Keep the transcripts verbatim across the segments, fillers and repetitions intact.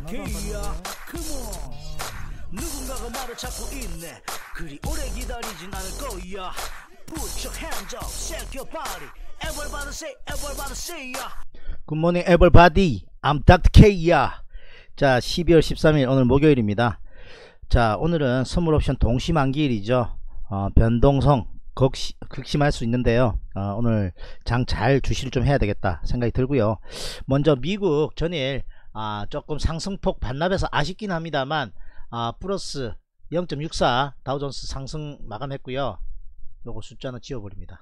K야, come on. 누군가가 나를 찾고 있네. 그리 오래 기다리진 않을 거야. Put your hands up, shake your body. Everybody say, everybody say ya. Good morning everybody. I'm 닥터 K야. 자, 십이월 십삼일 오늘 목요일입니다. 자, 오늘은 선물옵션 동시만기일이죠. 어, 변동성 극시, 극심할 수 있는데요. 어, 오늘 장 잘 주시를 좀 해야 되겠다 생각이 들고요. 먼저 미국 전일 아, 조금 상승폭 반납해서 아쉽긴 합니다만 아, 플러스 영 점 육사 다우존스 상승 마감했고요. 요거 숫자는 지워버립니다.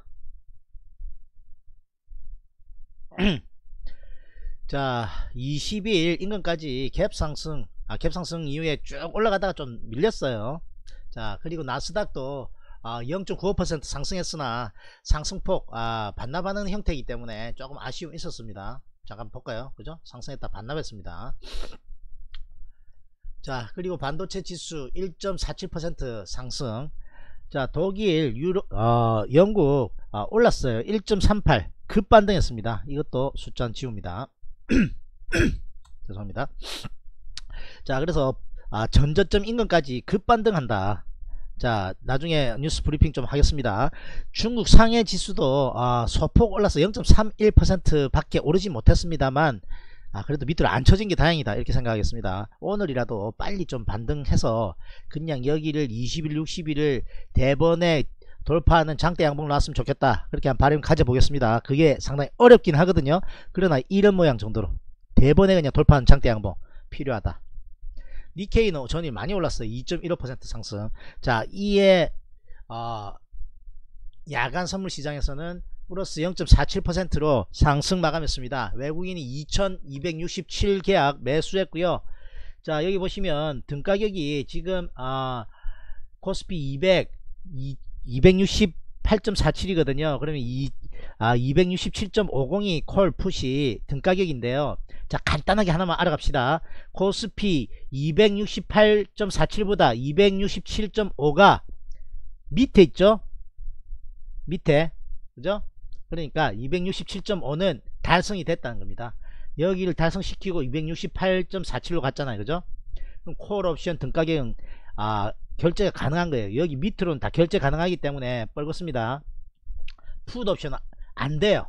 자, 이십일 인근까지 갭 상승, 아, 갭 상승 이후에 쭉 올라가다가 좀 밀렸어요. 자, 그리고 나스닥도 아, 영 점 구오 퍼센트 상승했으나 상승폭 아, 반납하는 형태이기 때문에 조금 아쉬움이 있었습니다. 잠깐 볼까요? 그죠? 상승했다 반납했습니다. 자, 그리고 반도체 지수 일 점 사칠 퍼센트 상승. 자, 독일, 유로, 어, 영국 어, 올랐어요. 일 점 삼팔 급반등했습니다. 이것도 숫자는 지웁니다. 죄송합니다. 자, 그래서 아, 전저점 인근까지 급반등한다. 자, 나중에 뉴스 브리핑 좀 하겠습니다. 중국 상해 지수도 아, 소폭 올라서 영 점 삼일 퍼센트 밖에 오르지 못했습니다만 아, 그래도 밑으로 안 쳐진 게 다행이다 이렇게 생각하겠습니다. 오늘이라도 빨리 좀 반등해서 그냥 여기를 이십일, 육십일을 대번에 돌파하는 장대 양봉 나왔으면 좋겠다 그렇게 한 바람 가져보겠습니다. 그게 상당히 어렵긴 하거든요. 그러나 이런 모양 정도로 대번에 그냥 돌파하는 장대 양봉 필요하다. 니케이는 전일 많이 올랐어요. 이 점 일오 퍼센트 상승. 자, 이에 어, 야간 선물 시장에서는 플러스 영 점 사칠 퍼센트로 상승 마감했습니다. 외국인이 이천이백육십칠 계약 매수했고요. 자, 여기 보시면 등가격이 지금 아, 코스피 이백 이백육십팔 점 사칠이거든요 그러면 이, 아, 이백육십칠 점 오공이 콜 풋이 등가격인데요. 자, 간단하게 하나만 알아갑시다. 코스피 이백육십팔 점 사칠보다 이백육십칠 점 오가 밑에 있죠. 밑에, 그죠? 그러니까 이백육십칠 점 오는 달성이 됐다는 겁니다. 여기를 달성시키고 이백육십팔 점 사칠로 갔잖아요, 그죠? 그럼 콜 옵션 등가격은 아, 결제가 가능한 거예요. 여기 밑으로는 다 결제 가능하기 때문에 뻘겋습니다. 풋 옵션 안 돼요.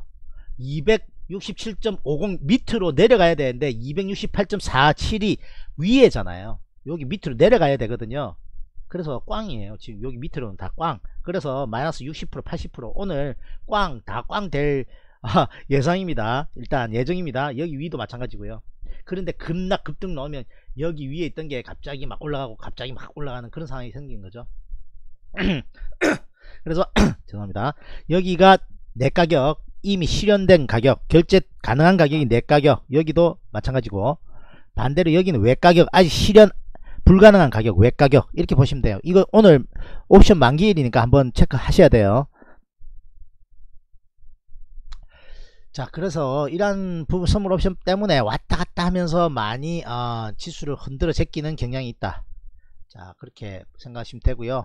이백육십칠 점 오공 밑으로 내려가야 되는데 이백육십팔 점 사칠이 위에잖아요. 여기 밑으로 내려가야 되거든요. 그래서 꽝이에요. 지금 여기 밑으로는 다 꽝. 그래서 마이너스 육십 퍼센트 팔십 퍼센트 오늘 꽝 다 꽝 될 아, 예상입니다. 일단 예정입니다. 여기 위도 마찬가지고요. 그런데 급락 급등 넣으면 여기 위에 있던 게 갑자기 막 올라가고 갑자기 막 올라가는 그런 상황이 생긴 거죠. 그래서 죄송합니다. 여기가 내 가격, 이미 실현된 가격, 결제 가능한 가격이 내 가격, 여기도 마찬가지고 반대로 여기는 외 가격, 아직 실현 불가능한 가격, 외 가격 이렇게 보시면 돼요. 이거 오늘 옵션 만기일이니까 한번 체크하셔야 돼요. 자, 그래서 이러한 부분 선물 옵션 때문에 왔다 갔다 하면서 많이 어, 지수를 흔들어 제끼는 경향이 있다. 자, 그렇게 생각하시면 되고요.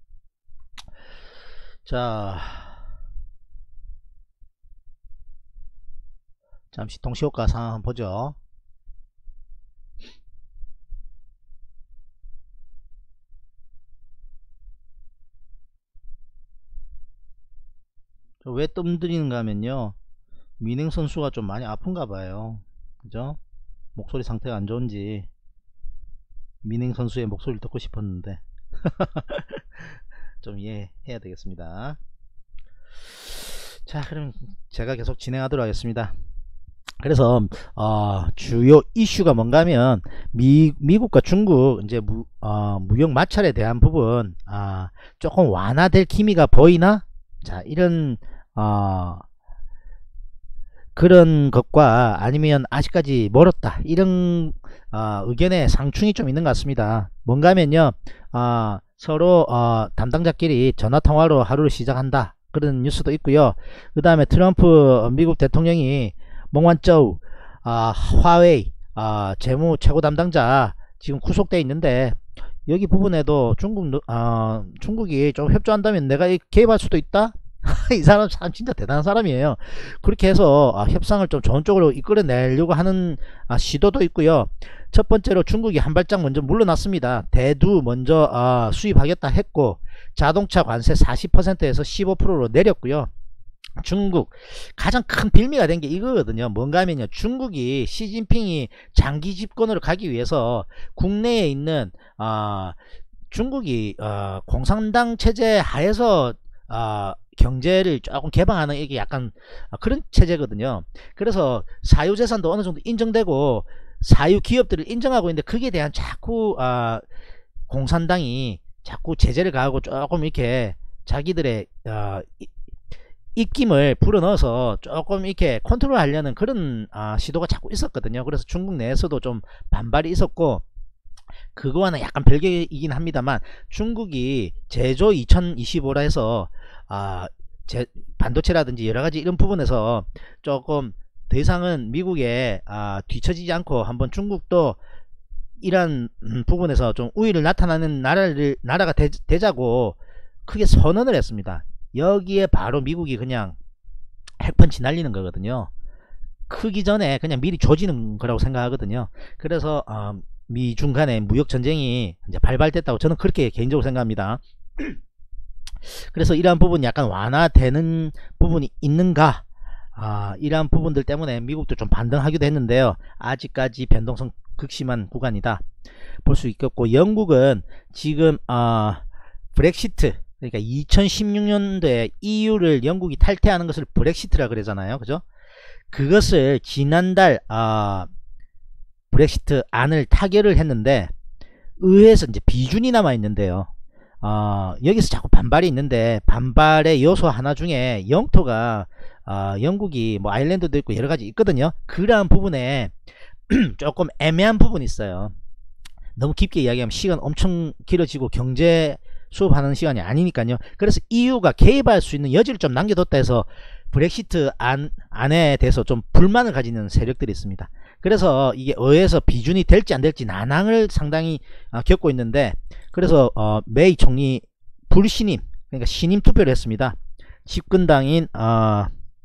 자, 잠시 동시효과 상황 한번 보죠. 왜 뜸들이는가 하면요, 민행 선수가 좀 많이 아픈가 봐요. 그죠? 목소리 상태가 안 좋은지 민행 선수의 목소리를 듣고 싶었는데 좀 이해해야 되겠습니다. 자, 그럼 제가 계속 진행하도록 하겠습니다. 그래서 어, 주요 이슈가 뭔가 하면 미, 미국과 중국 이제 무, 어, 무역 마찰에 대한 부분 아, 조금 완화될 기미가 보이나? 자, 이런 어, 그런 것과 아니면 아직까지 멀었다 이런 어, 의견의 상충이 좀 있는 것 같습니다. 뭔가 하면요, 어, 서로 어, 담당자끼리 전화통화로 하루를 시작한다 그런 뉴스도 있고요. 그 다음에 트럼프 미국 대통령이 몽환쩌우 아, 화웨이 아, 재무 최고 담당자 지금 구속되어 있는데 여기 부분에도 중국 어, 중국이 좀 협조한다면 내가 개입할 수도 있다 이 사람 참 진짜 대단한 사람이에요. 그렇게 해서 아, 협상을 좀 좋은 쪽으로 이끌어내려고 하는 아, 시도도 있고요. 첫 번째로 중국이 한 발짝 먼저 물러났습니다. 대두 먼저 아, 수입하겠다 했고, 자동차 관세 사십 퍼센트에서 십오 퍼센트로 내렸고요. 중국 가장 큰 빌미가 된 게 이거거든요. 뭔가 하면요, 중국이 시진핑이 장기 집권으로 가기 위해서 국내에 있는 아, 중국이 어, 공산당 체제 하에서 어, 경제를 조금 개방하는, 이게 약간 그런 체제거든요. 그래서 사유재산도 어느 정도 인정되고 사유 기업들을 인정하고 있는데, 거기에 대한 자꾸 어, 공산당이 자꾸 제재를 가하고 조금 이렇게 자기들의 어, 입김을 불어넣어서 조금 이렇게 컨트롤 하려는 그런 어, 시도가 자꾸 있었거든요. 그래서 중국 내에서도 좀 반발이 있었고, 그거와는 약간 별개이긴 합니다만, 중국이 제조 이천이십오라 해서 아, 제, 반도체라든지 여러가지 이런 부분에서 조금 더 이상은 미국에 아, 뒤처지지 않고 한번 중국도 이런 음, 부분에서 좀 우위를 나타나는 나라를 나라가 되, 되자고 크게 선언을 했습니다. 여기에 바로 미국이 그냥 핵펀치 날리는 거거든요. 크기 전에 그냥 미리 조지는 거라고 생각하거든요. 그래서 어, 미중 간의 무역 전쟁이 이제 발발됐다고 저는 그렇게 개인적으로 생각합니다. 그래서 이러한 부분이 약간 완화되는 부분이 있는가, 아, 이러한 부분들 때문에 미국도 좀 반등하기도 했는데요. 아직까지 변동성 극심한 구간이다 볼 수 있겠고, 영국은 지금 어, 브렉시트, 그러니까 이천십육 년도에 이유를 영국이 탈퇴하는 것을 브렉시트라 그러잖아요. 그죠? 그것을 지난달 어, 브렉시트 안을 타결을 했는데, 의회에서 이제 비준이 남아 있는데요. 어, 여기서 자꾸 반발이 있는데, 반발의 요소 하나 중에 영토가 어, 영국이 뭐 아일랜드도 있고 여러가지 있거든요. 그러한 부분에 조금 애매한 부분이 있어요. 너무 깊게 이야기하면 시간 엄청 길어지고 경제 수업하는 시간이 아니니까요. 그래서 이유가 개입할 수 있는 여지를 좀 남겨뒀다 해서 브렉시트 안, 안에 대해서 좀 불만을 가지는 세력들이 있습니다. 그래서 이게 의회에서 비준이 될지 안 될지 난항을 상당히 어, 겪고 있는데, 그래서 어, 메이 총리 불신임, 그러니까 신임 투표를 했습니다. 집권당인 어,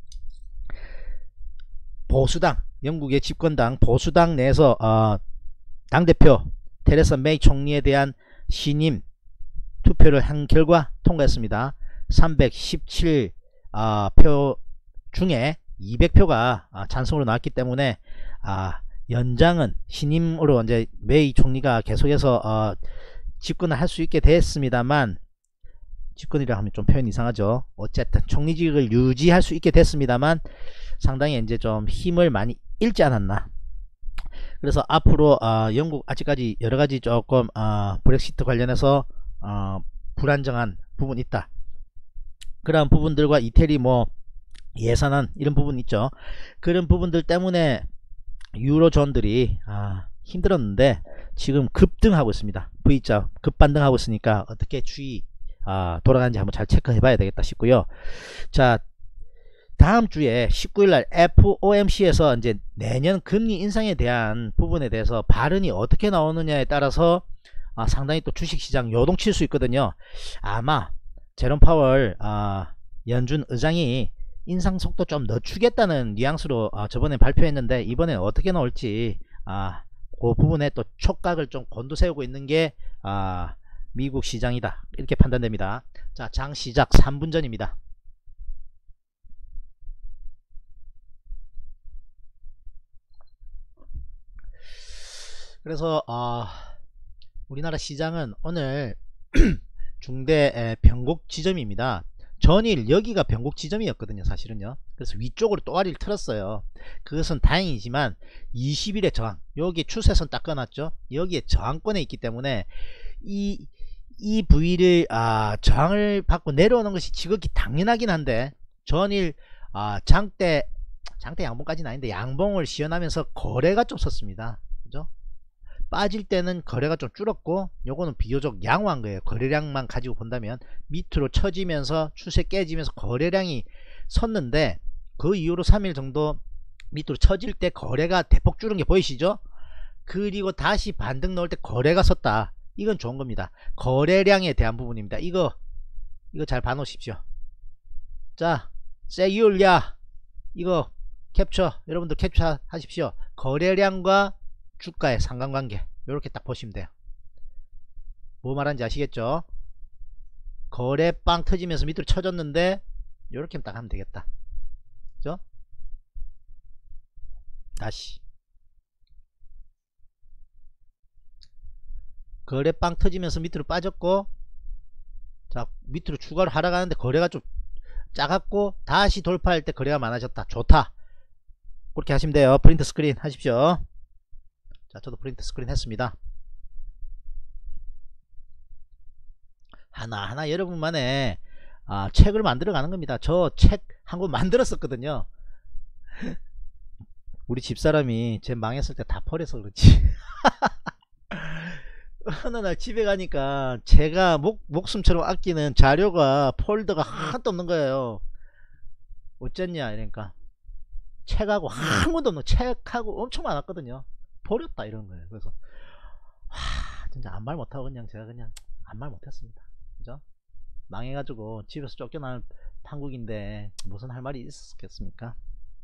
보수당, 영국의 집권당 보수당 내에서 어, 당대표 테레사 메이 총리에 대한 신임 투표를 한 결과 통과했습니다. 삼백십칠 어, 표 중에 이백 표가 어, 찬성으로 나왔기 때문에 아, 연장은 신임으로 이제 메이 총리가 계속해서 어, 집권을 할 수 있게 됐습니다만, 집권이라 하면 좀 표현 이상하죠. 어쨌든 총리직을 유지할 수 있게 됐습니다만 상당히 이제 좀 힘을 많이 잃지 않았나. 그래서 앞으로 어, 영국 아직까지 여러가지 조금 어, 브렉시트 관련해서 어, 불안정한 부분이 있다. 그런 부분들과 이태리 뭐 예산안 이런 부분 있죠. 그런 부분들 때문에 유로존들이 아, 힘들었는데 지금 급등하고 있습니다. V자 급반등하고 있으니까 어떻게 주의 아, 돌아가는지 한번 잘 체크해 봐야 되겠다 싶고요. 자, 다음 주에 십구 일날 에프오엠씨에서 이제 내년 금리 인상에 대한 부분에 대해서 발언이 어떻게 나오느냐에 따라서 아, 상당히 또 주식시장 요동칠 수 있거든요. 아마 제롬 파월 아, 연준 의장이 인상 속도 좀 늦추겠다는 뉘앙스로 아, 저번에 발표했는데, 이번에 어떻게 나올지 아, 그 부분에 또 촉각을 좀 곤두세우고 있는 게 아, 미국 시장이다, 이렇게 판단됩니다. 자, 장 시작 삼 분 전입니다. 그래서 어, 우리나라 시장은 오늘 중대 변곡 지점입니다. 전일 여기가 변곡 지점이었거든요, 사실은요. 그래서 위쪽으로 또아리를 틀었어요. 그것은 다행이지만 이십 일의 저항, 여기 추세선 딱 꺼놨죠. 여기에 저항권에 있기 때문에 이, 이 부위를 아, 저항을 받고 내려오는 것이 지극히 당연하긴 한데, 전일 아, 장대 장대 양봉까지는 아닌데 양봉을 시연하면서 거래가 좀 섰습니다. 그죠? 빠질 때는 거래가 좀 줄었고, 요거는 비교적 양호한 거예요. 거래량만 가지고 본다면 밑으로 쳐지면서 추세 깨지면서 거래량이 섰는데, 그 이후로 삼 일 정도 밑으로 쳐질 때 거래가 대폭 줄은 게 보이시죠? 그리고 다시 반등 넣을 때 거래가 섰다. 이건 좋은 겁니다. 거래량에 대한 부분입니다. 이거 이거 잘 봐놓으십시오. 자, 세율야 이거 캡처, 여러분들 캡처 하십시오. 거래량과 주가의 상관관계 이렇게 딱 보시면 돼요. 뭐 말하는지 아시겠죠? 거래 빵 터지면서 밑으로 쳐졌는데 이렇게 딱 하면 되겠다. 그죠? 다시 거래 빵 터지면서 밑으로 빠졌고, 자 밑으로 추가로 하락하는데 거래가 좀 작았고 다시 돌파할 때 거래가 많아졌다. 좋다. 그렇게 하시면 돼요. 프린트 스크린 하십시오. 자, 저도 프린트 스크린 했습니다. 하나하나 여러분만의 아, 책을 만들어 가는 겁니다. 저 책 한 권 만들었었거든요. 우리 집사람이 제 망했을 때 다 버려서 그렇지. 어느 날 집에 가니까 제가 목, 목숨처럼 아끼는 자료가 폴더가 하나도 없는 거예요. 어쨌냐 이러니까 책하고 한 권도 없는 책하고 엄청 많았거든요. 버렸다 이러는 거예요. 그래서 와 진짜 아무 말 못하고 그냥 제가 그냥 아무 말 못했습니다. 그죠? 망해가지고 집에서 쫓겨난 판국인데 무슨 할 말이 있었겠습니까?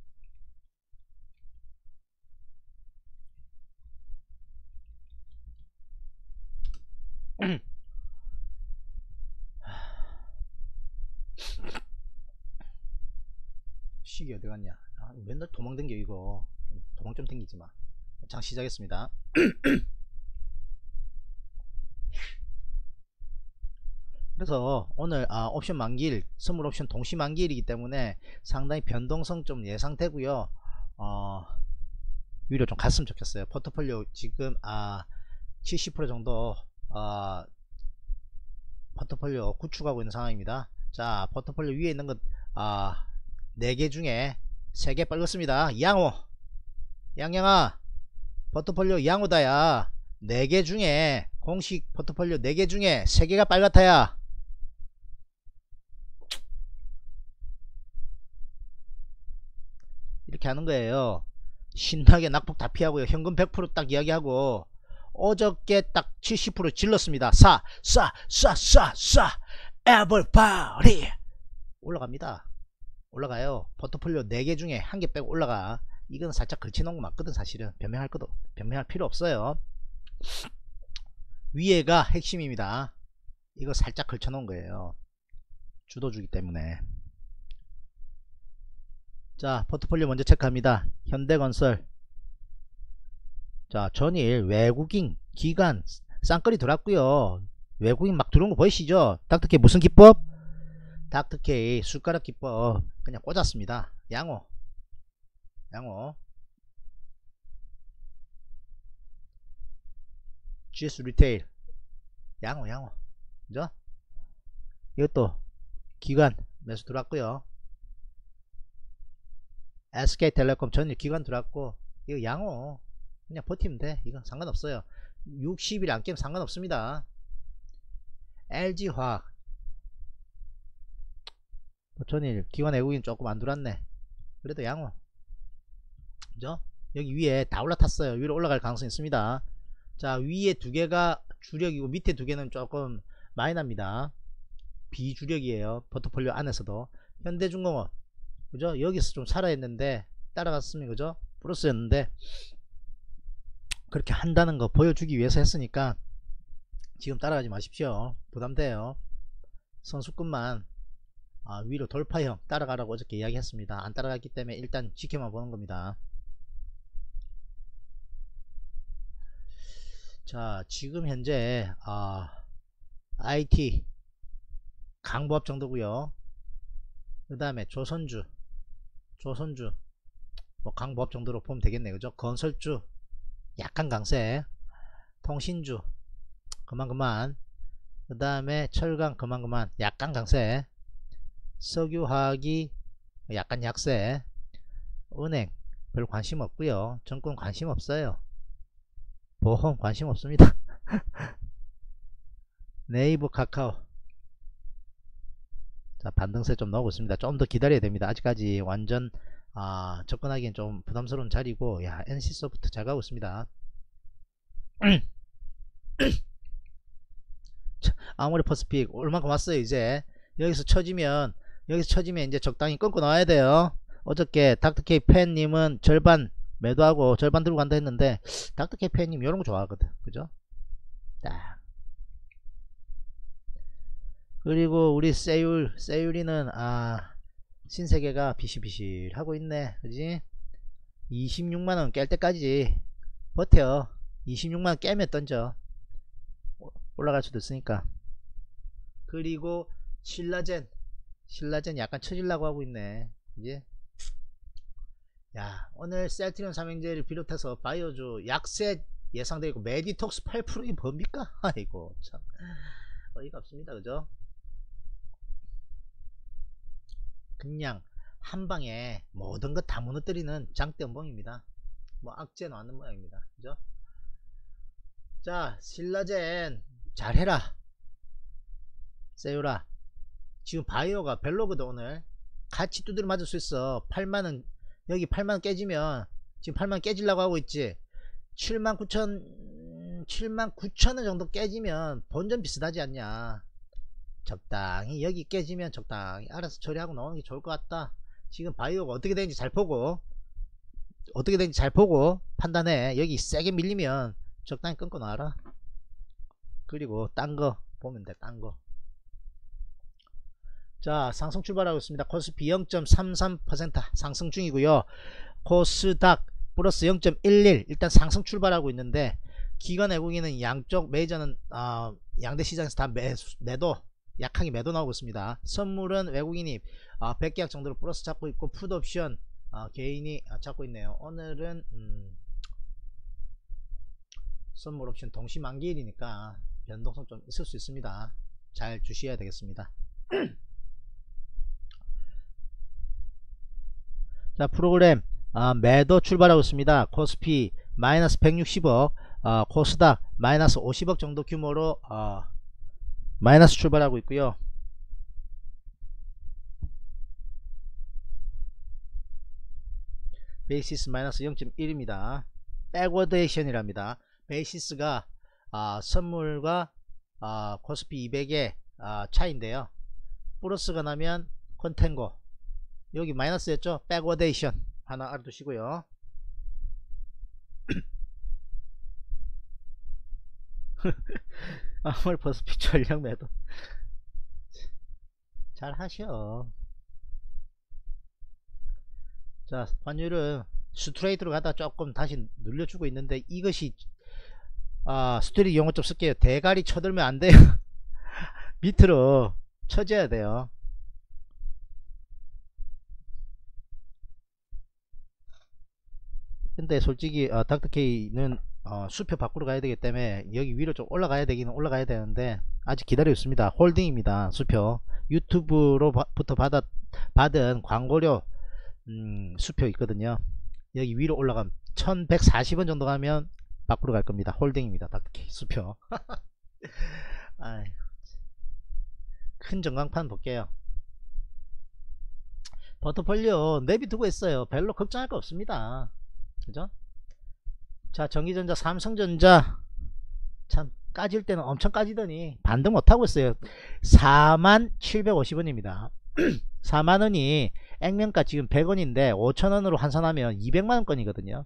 시기 어디 갔냐? 아, 맨날 도망댕겨 이거. 도망 좀 댕기지마. 장 시작했습니다. 그래서 오늘 아, 옵션 만기일, 선물 옵션 동시 만기일이기 때문에 상당히 변동성 좀 예상되고요. 어, 위로 좀 갔으면 좋겠어요. 포트폴리오 지금 아, 칠십 퍼센트 정도 어, 포트폴리오 구축하고 있는 상황입니다. 자, 포트폴리오 위에 있는 것 아, 네 개 중에 세 개 빨갛습니다. 양호, 양양아, 포트폴리오 양호다야. 네 개 중에 공식 포트폴리오 네 개 중에 세 개가 빨갛다야. 이렇게 하는 거예요. 신나게 낙폭 다 피하고요. 현금 백 퍼센트 딱 이야기하고 어저께 딱 칠십 퍼센트 질렀습니다. 사, 사, 사, 사, 사, everybody 올라갑니다. 올라가요. 포트폴리오 네 개 중에 한 개 빼고 올라가. 이건 살짝 걸쳐놓은 거 맞거든. 사실은 변명할 것도 변명할 필요 없어요. 위에가 핵심입니다. 이거 살짝 걸쳐놓은 거예요. 주도주기 때문에. 자, 포트폴리오 먼저 체크합니다. 현대건설. 자, 전일 외국인 기관 쌍끌이 들어왔고요. 외국인 막 들어온 거 보이시죠? 닥터케이 무슨 기법? 닥터케이 숟가락 기법 그냥 꽂았습니다. 양호, 양호. 지에스 리테일 양호, 양호. 그죠? 이것도 기관 매수 들어왔고요. 에스케이텔레콤 전일 기관 들어왔고 이거 양호. 그냥 버티면 돼. 이건 상관없어요. 육십 일 안 깨면 상관없습니다. 엘지화학 전일 기관 외국인 조금 안 들어왔네. 그래도 양호. 그죠? 여기 위에 다 올라탔어요. 위로 올라갈 가능성이 있습니다. 자, 위에 두 개가 주력이고 밑에 두 개는 조금 마이너입니다. 비주력이에요. 포트폴리오 안에서도. 현대중공업 그죠? 여기서 좀 살아 있는데 따라갔으면 그죠? 플러스였는데 그렇게 한다는 거 보여주기 위해서 했으니까 지금 따라가지 마십시오. 부담돼요. 선수급만 아, 위로 돌파형 따라가라고 어저께 이야기했습니다. 안 따라갔기 때문에 일단 지켜만 보는 겁니다. 자, 지금 현재 아, 아이티 강보합 정도고요. 그 다음에 조선주 조선주 뭐 강보합 정도로 보면 되겠네. 그죠? 건설주 약간 강세, 통신주 그만 그만, 그 다음에 철강 그만 그만 약간 강세, 석유화학이 약간 약세, 은행 별 관심 없고요. 정권 관심 없어요. 보험 관심 없습니다. 네이버 카카오 자, 반등세 좀 나오고 있습니다. 좀 더 기다려야 됩니다. 아직까지 완전 아, 접근하기엔 좀 부담스러운 자리고. 야, 엔씨소프트 잘 가고 있습니다. 아모레 퍼스픽 얼마큼 왔어요. 이제 여기서 쳐지면 여기서 쳐지면 이제 적당히 끊고 나와야 돼요. 어저께 닥터케이 팬님은 절반 매도하고 절반 들고 간다 했는데 닥터케이 팬님 이런거 좋아하거든. 그죠? 딱. 그리고 우리 세율 세율이는 아 신세계가 비실비실 하고 있네. 그지? 이십육만원 깰 때까지 버텨. 이십육만원 깨면 던져. 올라갈 수도 있으니까. 그리고 신라젠 신라젠 약간 쳐질라고 하고 있네. 이제 야 오늘 셀트리온 삼형제를 비롯해서 바이오주 약세 예상되고 메디톡스 팔 퍼센트 이 뭡니까? 아이고 참 어이가 없습니다. 그죠? 그냥 한방에 모든 것 다 무너뜨리는 장대음봉입니다. 뭐 악재 나왔는 모양입니다. 그죠? 자 신라젠 잘해라. 세유라 지금 바이오가 별로거든. 오늘 같이 두드려 맞을 수 있어. 팔만원 여기 팔만원 깨지면 지금 팔만원 깨지려고 하고 있지. 칠만 구천 칠만 구천원 정도 깨지면 본전 비슷하지 않냐. 적당히 여기 깨지면 적당히 알아서 처리하고 나오는 게 좋을 것 같다. 지금 바이오가 어떻게 되는지 잘 보고 어떻게 되는지 잘 보고 판단해. 여기 세게 밀리면 적당히 끊고 놔라. 그리고 딴 거 보면 돼. 딴 거. 자 상승 출발하고 있습니다. 코스피 영 점 삼삼 퍼센트 상승 중이고요. 코스닥 플러스 영 점 일일 일단 상승 출발하고 있는데 기관 외국인은 양쪽 메이저는 어, 양대 시장에서 다 매, 매도 약하게 매도 나오고 있습니다. 선물은 외국인이 어, 백 계약 정도로 플러스 잡고 있고 풋옵션 어, 개인이 어, 잡고 있네요. 오늘은 음, 선물 옵션 동시 만기일이니까 변동성 좀 있을 수 있습니다. 잘 주셔야 되겠습니다. 자 프로그램 어, 매도 출발하고 있습니다. 코스피 마이너스 백육십억 어, 코스닥 마이너스 오십억 정도 규모로 어, 마이너스 출발하고 있고요. 베이시스 마이너스 영 점 일입니다. 백워데이션이랍니다. 베이시스가 어, 선물과 어, 코스피 이백의 어, 차인데요. 플러스가 나면 컨텐고 여기 마이너스였죠. 백워데이션 하나 알아두시고요. 아몰 코스피 전력 매도 잘 하셔. 자 환율은 스트레이트로 가다 조금 다시 눌려주고 있는데 이것이 아 스트레이트 용어 좀 쓸게요. 대가리 쳐들면 안 돼요. 밑으로 쳐줘야 돼요. 근데 솔직히 어, 닥터케이는 어, 수표 밖으로 가야 되기 때문에 여기 위로 좀 올라가야 되기는 올라가야 되는데 아직 기다리고 있습니다. 홀딩입니다. 수표 유튜브로부터 받아, 받은 광고료 음, 수표 있거든요. 여기 위로 올라가면 천백사십원 정도 가면 밖으로 갈 겁니다. 홀딩입니다. 닥터케이 수표. 아이고, 큰 전광판 볼게요. 포트폴리오 내비두고 있어요. 별로 걱정할 거 없습니다. 그죠? 자 전기전자 삼성전자 참 까질 때는 엄청 까지더니 반등 못하고 있어요. 사만 칠백오십원입니다 사만원이 액면가 지금 백원인데 오천원으로 환산하면 이백만원권이거든요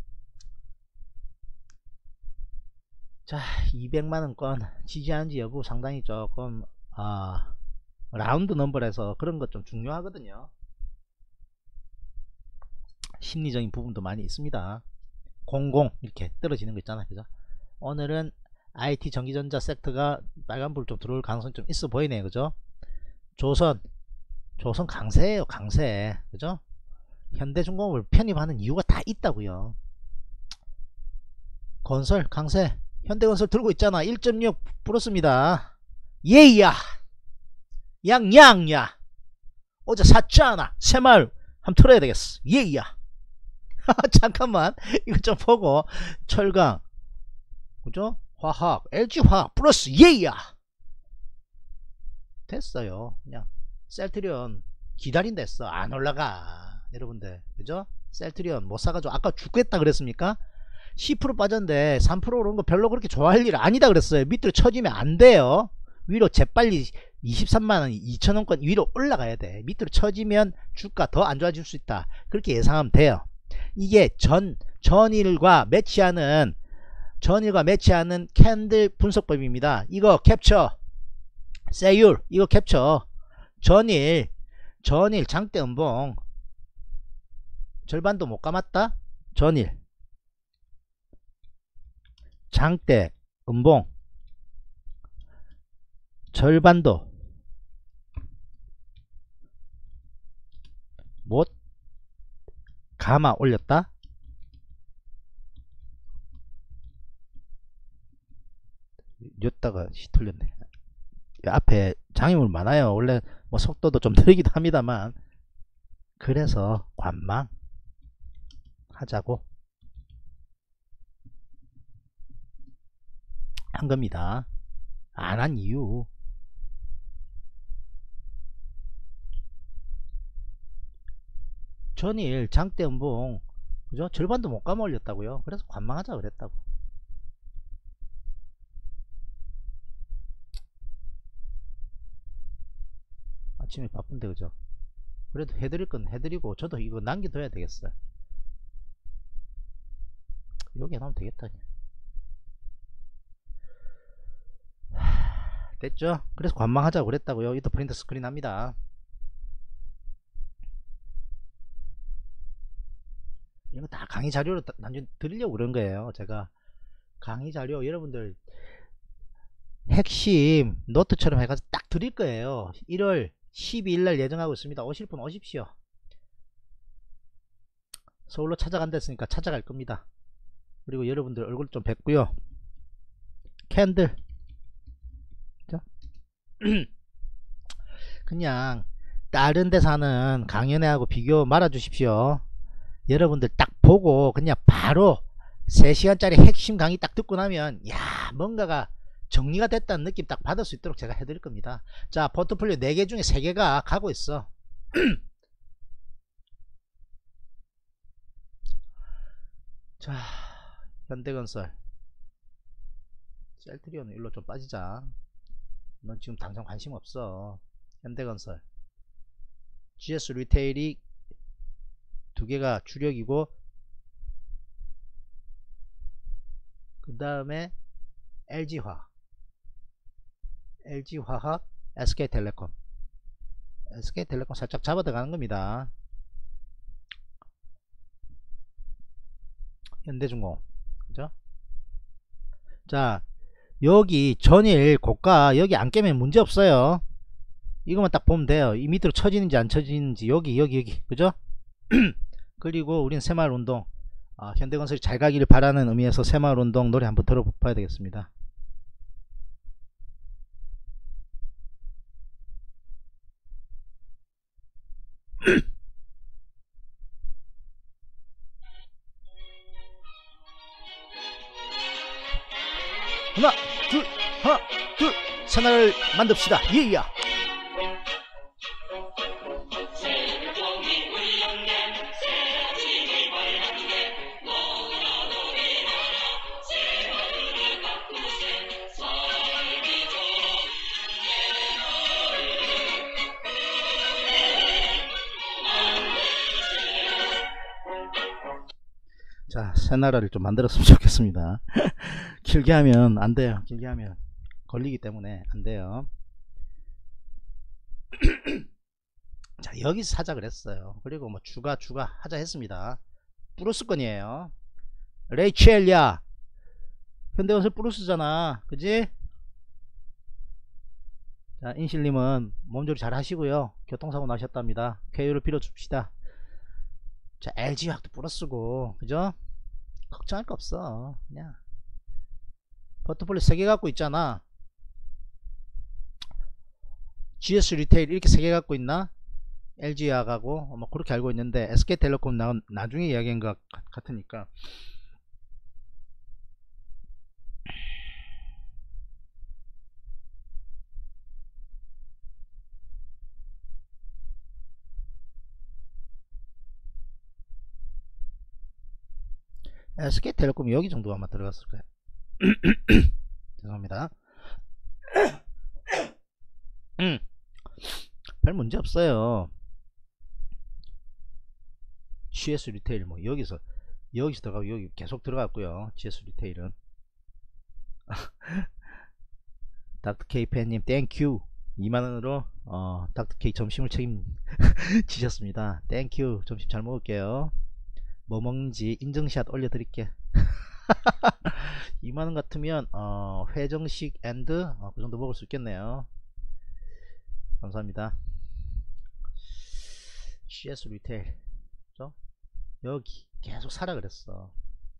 자 이백만원권 지지하는지 여부 상당히 조금 아, 라운드 넘버라서 그런 것 좀 중요하거든요. 심리적인 부분도 많이 있습니다. 공공 이렇게 떨어지는 거 있잖아요. 그죠? 오늘은 아이티 전기전자 섹터가 빨간불 좀 들어올 가능성이 좀 있어 보이네요. 그죠? 조선 조선 강세예요. 강세. 그죠? 현대중공업을 편입하는 이유가 다 있다고요. 건설 강세. 현대건설 들고 있잖아. 일 점 육 플러스입니다. 예야 양양야 어제 샀잖아. 새마을 한번 틀어야 되겠어. 예야 잠깐만 이거 좀 보고 철강 그죠? 화학 엘지화학 플러스 예야 됐어요. 그냥 셀트리온 기다린댔어. 안 올라가 여러분들. 그죠? 셀트리온 못 사가지고 아까 죽겠다 그랬습니까? 십 퍼센트 빠졌는데 삼 퍼센트 오른 거 별로 그렇게 좋아할 일 아니다 그랬어요. 밑으로 쳐지면 안 돼요. 위로 재빨리 이십삼만 원, 이천 원권 위로 올라가야 돼. 밑으로 쳐지면 주가 더 안 좋아질 수 있다. 그렇게 예상하면 돼요. 이게 전 전일과 매치하는 전일과 매치하는 캔들 분석법입니다. 이거 캡처 세율 이거 캡처. 전일 전일 장대 음봉 절반도 못 감았다. 전일 장대 음봉 절반도 못 감아 올렸다. 였다가 털렸네. 앞에 장애물 많아요. 원래 뭐 속도도 좀 느리기도 합니다만, 그래서 관망 하자고 한 겁니다. 안 한 이유, 전일 장대 음봉 그죠? 절반도 못 감아 올렸다고요. 그래서 관망하자 그랬다고. 아침에 바쁜데 그죠? 그래도 해드릴 건 해드리고, 저도 이거 남겨둬야 되겠어요. 여기 해놓으면 되겠다. 하, 됐죠? 그래서 관망하자고 그랬다고요. 이또 프린트 스크린 합니다. 이거 다 강의 자료로 나중에 드리려고 그런 거예요. 제가 강의 자료 여러분들 핵심 노트처럼 해가지고 딱 드릴 거예요. 일월 십이일 날 예정하고 있습니다. 오실 분 오십시오. 서울로 찾아간다 했으니까 찾아갈 겁니다. 그리고 여러분들 얼굴 좀 뵙고요. 캔들 그냥 다른 데 사는 강연회하고 비교 말아 주십시오. 여러분들 딱 보고 그냥 바로 세 시간짜리 핵심 강의 딱 듣고 나면 야 뭔가가 정리가 됐다는 느낌 딱 받을 수 있도록 제가 해드릴 겁니다. 자, 포트폴리오 네 개 중에 세 개가 가고 있어. 자, 현대건설, 셀트리온은 일로 좀 빠지자. 넌 지금 당장 관심 없어. 현대건설, 지에스 리테일이 두 개가 주력이고, 그 다음에 엘지화, 엘지화학, 에스케이텔레콤. 에스케이텔레콤 살짝 잡아 들어가는 겁니다. 현대중공, 그죠? 자, 여기 전일 고가 여기 안 깨면 문제 없어요. 이것만 딱 보면 돼요. 이 밑으로 쳐지는지 안 쳐지는지. 여기 여기 여기, 그죠? 그리고 우린 새마을운동, 아, 현대건설이 잘 가기를 바라는 의미에서 새마을운동 노래 한번 들어봐야 되겠습니다. 하나 둘 하나 둘 새날을 만듭시다. 예야. 자, 새나라를 좀 만들었으면 좋겠습니다. 길게 하면 안 돼요. 길게 하면 걸리기 때문에 안 돼요. 자, 여기서 사자 그랬어요. 그리고 뭐 추가 추가 하자 했습니다. 브루스건이에요. 레이첼야, 현대건설 브루스잖아, 그지? 자, 인실님은 몸조리 잘 하시고요. 교통사고 나셨답니다. 쾌유를 빌어줍시다. 자, 엘지화학도 플러스고, 그죠? 걱정할 거 없어. 그냥 포트폴리오 세 개 갖고 있잖아. 지에스 리테일 이렇게 세 개 갖고 있나? 엘지화학하고 뭐 그렇게 알고 있는데, 에스케이텔레콤 나, 나중에 이야기한 것 같으니까. 에스케이텔레콤이 여기 정도 아마 들어갔을 거예요. 죄송합니다. 음, 별 문제 없어요. 지에스 리테일 뭐 여기서 여기서 들어가고 여기 계속 들어갔고요. 지에스 리테일은 닥터케이 팬님 땡큐 이만원으로 어, 닥터케이 점심을 책임지셨습니다. 땡큐. 점심 잘 먹을게요. 뭐 먹는지 인증샷 올려드릴게. 이만원 같으면 어, 회정식 앤드 어, 그 정도 먹을 수 있겠네요. 감사합니다. 지에스 리테일 그죠? 여기 계속 사라 그랬어.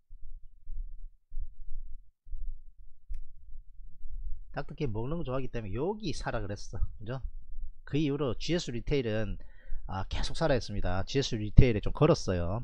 닥터케이 먹는 거 좋아하기 때문에 여기 사라 그랬어. 그죠? 그 이후로 지에스 리테일은 아, 계속 사라 했습니다. 지에스 리테일에 좀 걸었어요.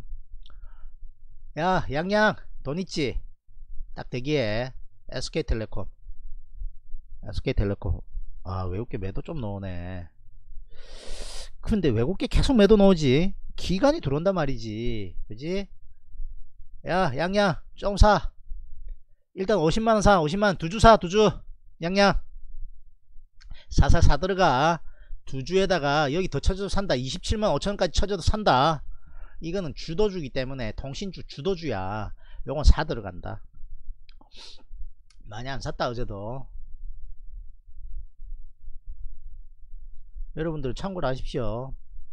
야 양양 돈 있지? 딱 대기해. 에스케이텔레콤 에스케이텔레콤 아 외국계 매도 좀 넣으네. 근데 외국계 계속 매도 넣으지. 기간이 들어온단 말이지. 그지? 야 양양 좀 사. 일단 오십만원 사. 오십만원 두 주 사. 두 주 양양 사살 사들어가. 두 주에다가 여기 더 쳐줘도 산다. 이십칠만 오천원까지 쳐줘도 산다. 이거는 주도주기 때문에 통신주 주도주야. 요건 사들어간다. 많이 안 샀다 어제도. 여러분들 참고를 하십시오.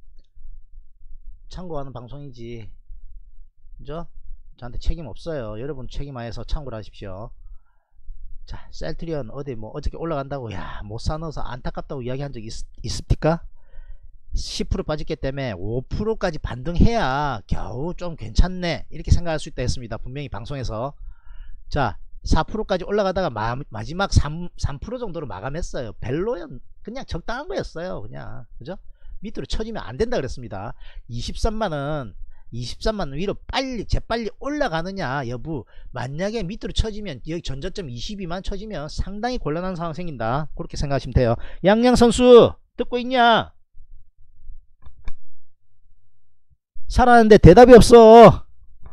참고하는 방송이지. 그죠? 저한테 책임 없어요. 여러분 책임하에서 참고를 하십시오. 자 셀트리온 어디 뭐 어저께 올라간다고 야 못 사넣어서 안타깝다고 이야기한 적 있, 있습니까? 십 퍼센트 빠졌기 때문에 오 퍼센트까지 반등해야 겨우 좀 괜찮네 이렇게 생각할 수 있다 했습니다. 분명히 방송에서. 자 사 퍼센트까지 올라가다가 마, 마지막 삼, 삼 퍼센트 정도로 마감했어요. 별로였 그냥 적당한 거였어요. 그냥 그죠? 밑으로 쳐지면 안 된다 그랬습니다. 이십삼만원 이십삼만원 위로 빨리 재빨리 올라가느냐 여부. 만약에 밑으로 쳐지면 여기 전저점 이십이만 쳐지면 상당히 곤란한 상황 생긴다. 그렇게 생각하시면 돼요. 양양 선수 듣고 있냐? 살았는데 대답이 없어.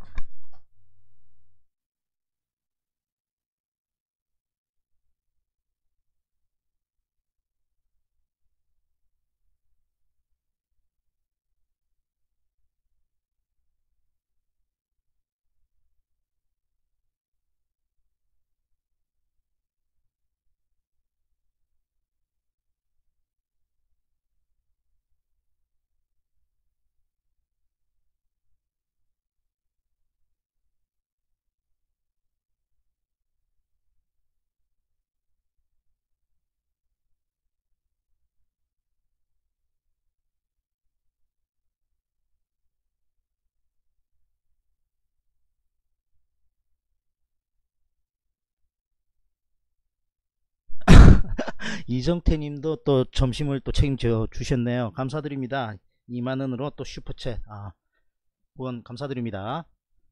이정태님도 또 점심을 또 책임져 주셨네요. 감사드립니다. 이만원으로 또 슈퍼챗 아, 후원 감사드립니다.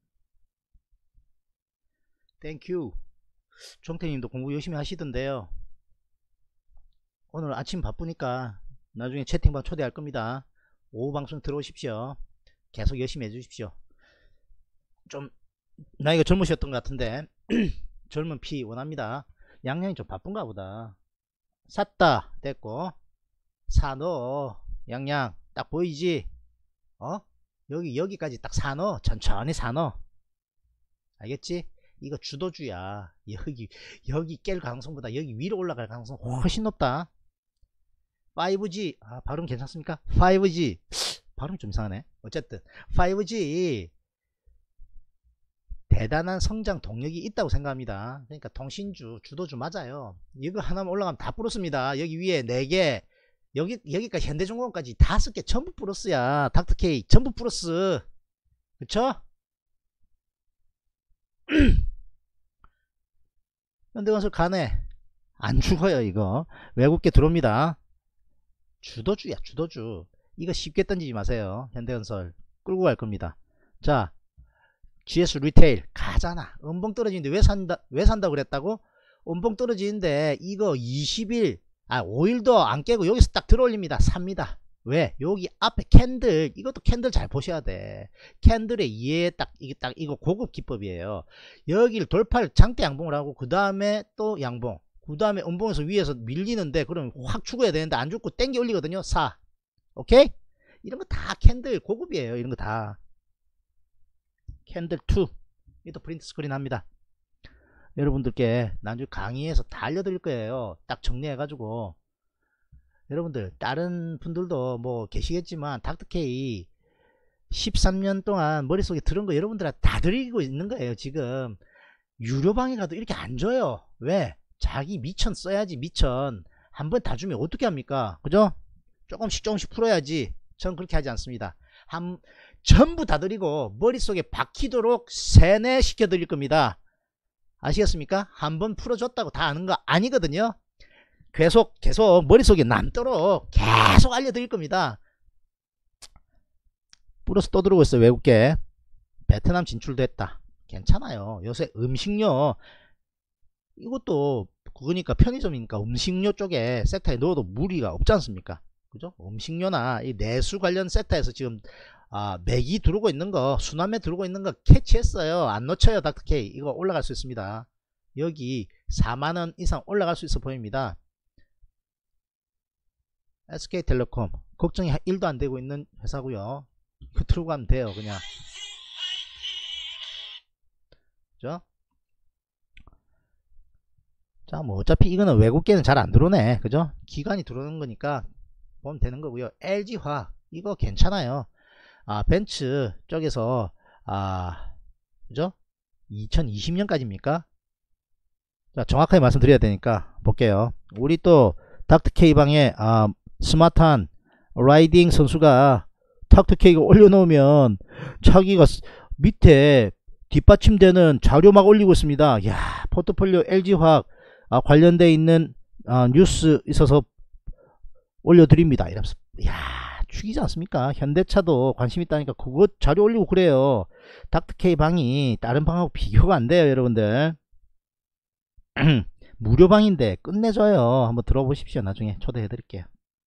땡큐. 정태님도 공부 열심히 하시던데요. 오늘 아침 바쁘니까 나중에 채팅방 초대할 겁니다. 오후 방송 들어오십시오. 계속 열심히 해주십시오. 좀 나이가 젊으셨던 것 같은데 젊은 피 원합니다. 양양이 좀 바쁜가 보다. 샀다 됐고 사넣어. 양양 딱 보이지? 어? 여기 여기까지 딱 사넣어. 천천히 사넣어. 알겠지? 이거 주도주야. 여기 여기 깰 가능성보다 여기 위로 올라갈 가능성 훨씬 높다. 파이브지 아 발음 괜찮습니까? 파이브지 발음이 좀 이상하네. 어쨌든 파이브지 대단한 성장 동력이 있다고 생각합니다. 그러니까 통신주 주도주 맞아요. 이거 하나만 올라가면 다 플러스입니다. 여기 위에 네 개 여기 여기까지 현대중공업까지 다섯 개 전부 플러스야. 닥터케이 전부 플러스. 그쵸? 현대건설 가네. 안 죽어요. 이거 외국계 들어옵니다. 주도주야 주도주. 이거 쉽게 던지지 마세요. 현대건설 끌고 갈 겁니다. 자 지에스 리테일 가잖아. 음봉 떨어지는데 왜 산다 왜 산다고 그랬다고? 음봉 떨어지는데 이거 이십 일 아 오 일도 안 깨고 여기서 딱 들어올립니다. 삽니다. 왜? 여기 앞에 캔들 이것도 캔들 잘 보셔야 돼. 캔들의 이해 딱 이게 딱 이거 고급 기법이에요. 여기를 돌파를 장대 양봉을 하고 그 다음에 또 양봉 그 다음에 음봉에서 위에서 밀리는데 그럼 확 죽어야 되는데 안 죽고 땡겨 올리거든요. 사. 오케이? 이런 거 다 캔들 고급이에요. 이런 거 다 캔들 투. 이것도 프린트 스크린 합니다. 여러분들께 나중에 강의에서 다 알려드릴 거예요. 딱 정리해 가지고. 여러분들 다른 분들도 뭐 계시겠지만 닥터케이 십삼 년 동안 머릿속에 들은 거 여러분들한테 다 드리고 있는 거예요. 지금 유료방에 가도 이렇게 안 줘요. 왜? 자기 미천 써야지. 미천 한번 다 주면 어떻게 합니까? 그죠? 조금씩 조금씩 풀어야지. 전 그렇게 하지 않습니다. 한 전부 다 드리고 머릿속에 박히도록 세뇌 시켜 드릴 겁니다. 아시겠습니까? 한번 풀어줬다고 다 아는 거 아니거든요. 계속 계속 머릿속에 남도록 계속 알려드릴 겁니다. 플러스 또 들어오고 있어요. 외국계 베트남 진출도 했다. 괜찮아요. 요새 음식료 이것도 그거니까 편의점이니까 음식료 쪽에 섹터에 넣어도 무리가 없지 않습니까? 그죠? 음식료나 이 내수 관련 섹터에서 지금 아, 맥이 들어오고 있는 거, 순환매 들어오고 있는 거 캐치했어요. 안 놓쳐요. 닥터케이 이거 올라갈 수 있습니다. 여기 사만원 이상 올라갈 수 있어 보입니다. 에스케이텔레콤 걱정이 일도 안 되고 있는 회사고요. 그 들고 가면 돼요. 그냥 그죠? 자, 뭐 어차피 이거는 외국계는 잘 안 들어오네. 그죠? 기관이 들어오는 거니까 보면 되는 거고요. 엘지화학 이거 괜찮아요. 아, 벤츠 쪽에서 아, 그죠? 이천이십 년까지입니까? 자, 정확하게 말씀드려야 되니까 볼게요. 우리 또 닥터케이 방에 아, 스마트한 라이딩 선수가 닥터케이가 올려놓으면 자기가 밑에 뒷받침되는 자료 막 올리고 있습니다. 야, 포트폴리오 엘지화학 아, 관련되어 있는 아, 뉴스 있어서 올려드립니다. 이러면서 야, 죽이지 않습니까? 현대차도 관심 있다니까 그거 자료 올리고 그래요. 닥터케이 방이 다른 방하고 비교가 안 돼요. 여러분들 무료방인데 끝내줘요. 한번 들어보십시오. 나중에 초대해 드릴게요.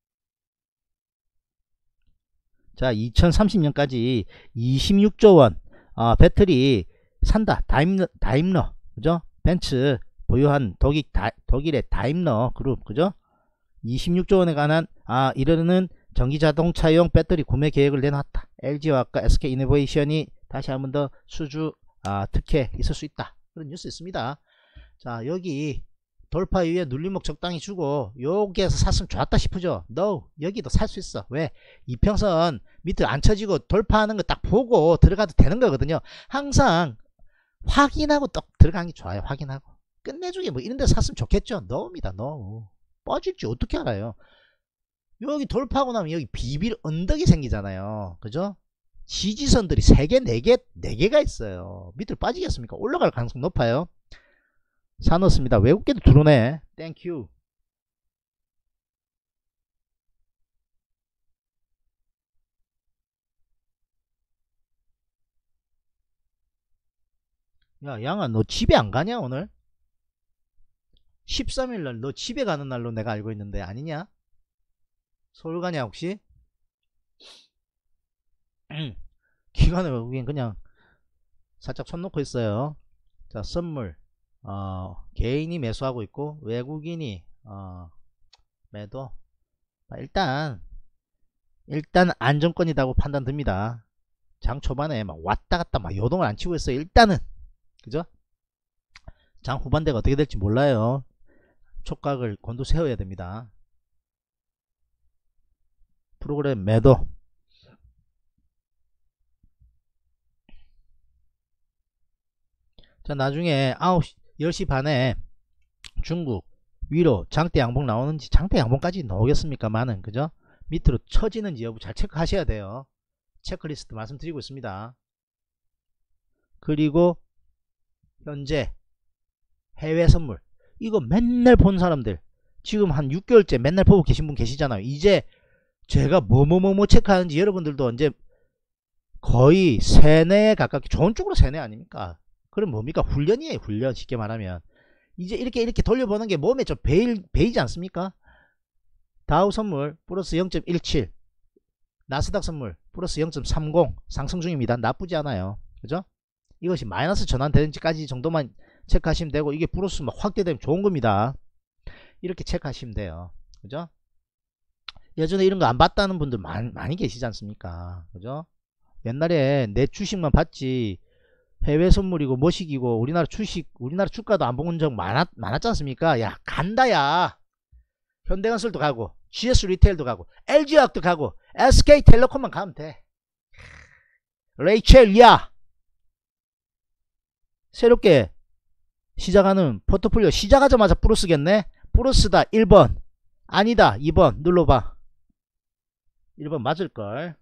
자, 이천삼십 년까지 이십육조 원 아, 배터리 산다. 다임러, 다임러 그죠? 벤츠 보유한 독일, 다, 독일의 다임러 그룹 그죠? 이십육조 원에 관한 아, 이르는 전기자동차용 배터리 구매 계획을 내놨다. 엘지화학과 에스케이이노베이션이 다시 한 번 더 수주 아, 특혜 있을 수 있다. 그런 뉴스 있습니다. 자, 여기 돌파 이후에 눌림목 적당히 주고 여기에서 샀으면 좋았다 싶으죠. No, 여기도 살 수 있어. 왜? 이평선 밑에 안 쳐지고 돌파하는 거 딱 보고 들어가도 되는 거거든요. 항상 확인하고 딱 들어가는 게 좋아요. 확인하고 끝내주게 뭐 이런 데 샀으면 좋겠죠. No입니다. No. 빠질지 어떻게 알아요? 여기 돌파하고 나면 여기 비빌 언덕이 생기잖아요. 그죠? 지지선들이 세 개, 네 개, 네 개가 있어요. 밑으로 빠지겠습니까? 올라갈 가능성 높아요. 사놓습니다. 외국계도 들어오네. 땡큐. 야, 양아, 너 집에 안 가냐, 오늘? 십삼 일날 너 집에 가는 날로 내가 알고 있는데, 아니냐? 서울 가냐, 혹시? 기관을 여긴 그냥 살짝 손 놓고 있어요. 자, 선물. 어, 개인이 매수하고 있고 외국인이 어, 매도. 일단 일단 안정권이라고 판단 듭니다. 장 초반에 막 왔다 갔다 막 요동을 안 치고 있어요. 일단은 그죠? 장 후반대가 어떻게 될지 몰라요. 촉각을 곤두세워야 됩니다. 프로그램 매도. 자, 나중에 아홉 시 열 시 반에 중국 위로 장대 양봉 나오는지, 장대 양봉까지 나오겠습니까만은 그죠? 밑으로 쳐지는지 여부 잘 체크하셔야 돼요. 체크리스트 말씀드리고 있습니다. 그리고 현재 해외 선물 이거 맨날 본 사람들 지금 한 육 개월째 맨날 보고 계신 분 계시잖아요. 이제 제가 뭐뭐뭐뭐 체크하는지 여러분들도 이제 거의 세뇌에 가깝게 좋은 쪽으로 세뇌 아닙니까? 그럼 뭡니까? 훈련이에요. 훈련. 쉽게 말하면 이제 이렇게 이렇게 돌려보는 게 몸에 좀 베일, 베이지 않습니까? 다우 선물 플러스 영 점 일칠, 나스닥 선물 플러스 영 점 삼십 상승 중입니다. 나쁘지 않아요. 그죠? 이것이 마이너스 전환되는지까지 정도만 체크하시면 되고, 이게 플러스 막 확대되면 좋은 겁니다. 이렇게 체크하시면 돼요. 그죠? 예전에 이런 거 안 봤다는 분들 많이, 많이 계시지 않습니까? 그죠? 옛날에 내 주식만 봤지 해외 선물이고 뭐식이고 우리나라 주식 우리나라 주가도 안 본 적 많았, 많았지 않습니까? 야 간다 야. 현대건설도 가고 지에스 리테일도 가고 엘지화학도 가고 에스케이텔레콤만 가면 돼. 레이첼 야 새롭게 시작하는 포트폴리오 시작하자마자 플러스겠네. 플러스다 일 번 아니다 이 번 눌러봐. 일 번 맞을걸.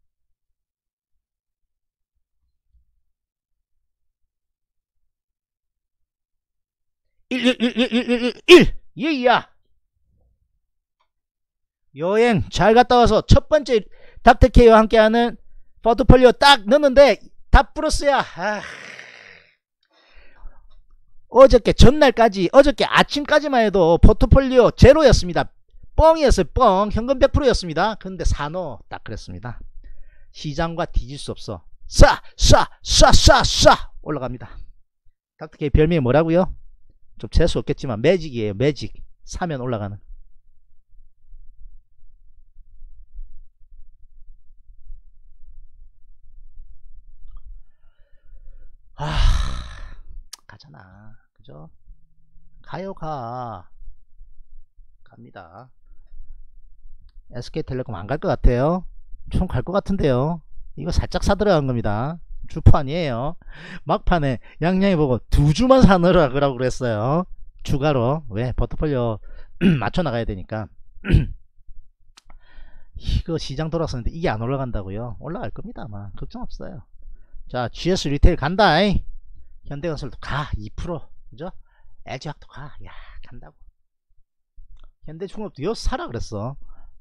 일, 일, 일, 일, 일, 일, 일. 예야. 여행 잘 갔다 와서 첫 번째 닥터케이와 함께하는 포트폴리오 딱 넣는데 다 플러스야. 아. 어저께 전날까지 어저께 아침까지만 해도 포트폴리오 제로였습니다. 뻥이었어요. 뻥. 현금 백 퍼센트였습니다. 근데 산호 딱 그랬습니다. 시장과 뒤질 수 없어. 싸! 싸! 싸! 싸! 싸! 올라갑니다. 닥터케이 별명이 뭐라고요? 좀 재수 없겠지만 매직이에요. 매직. 사면 올라가는. 아 가잖아. 그죠? 가요 가. 갑니다. 에스케이텔레콤 안 갈 것 같아요. 좀 갈 것 같은데요. 이거 살짝 사들어간 겁니다. 주포 아니에요. 막판에 양양이 보고 두 주만 사느라고 그랬어요. 추가로. 왜? 포트폴리오 맞춰 나가야 되니까. 이거 시장 돌아서는데 이게 안 올라간다고요? 올라갈 겁니다 아마. 걱정 없어요. 자 지에스 리테일 간다. 현대건설도 가 이 퍼센트 그죠? 엘지화학도 가. 야 간다고. 현대중업도 여기서 사라 그랬어.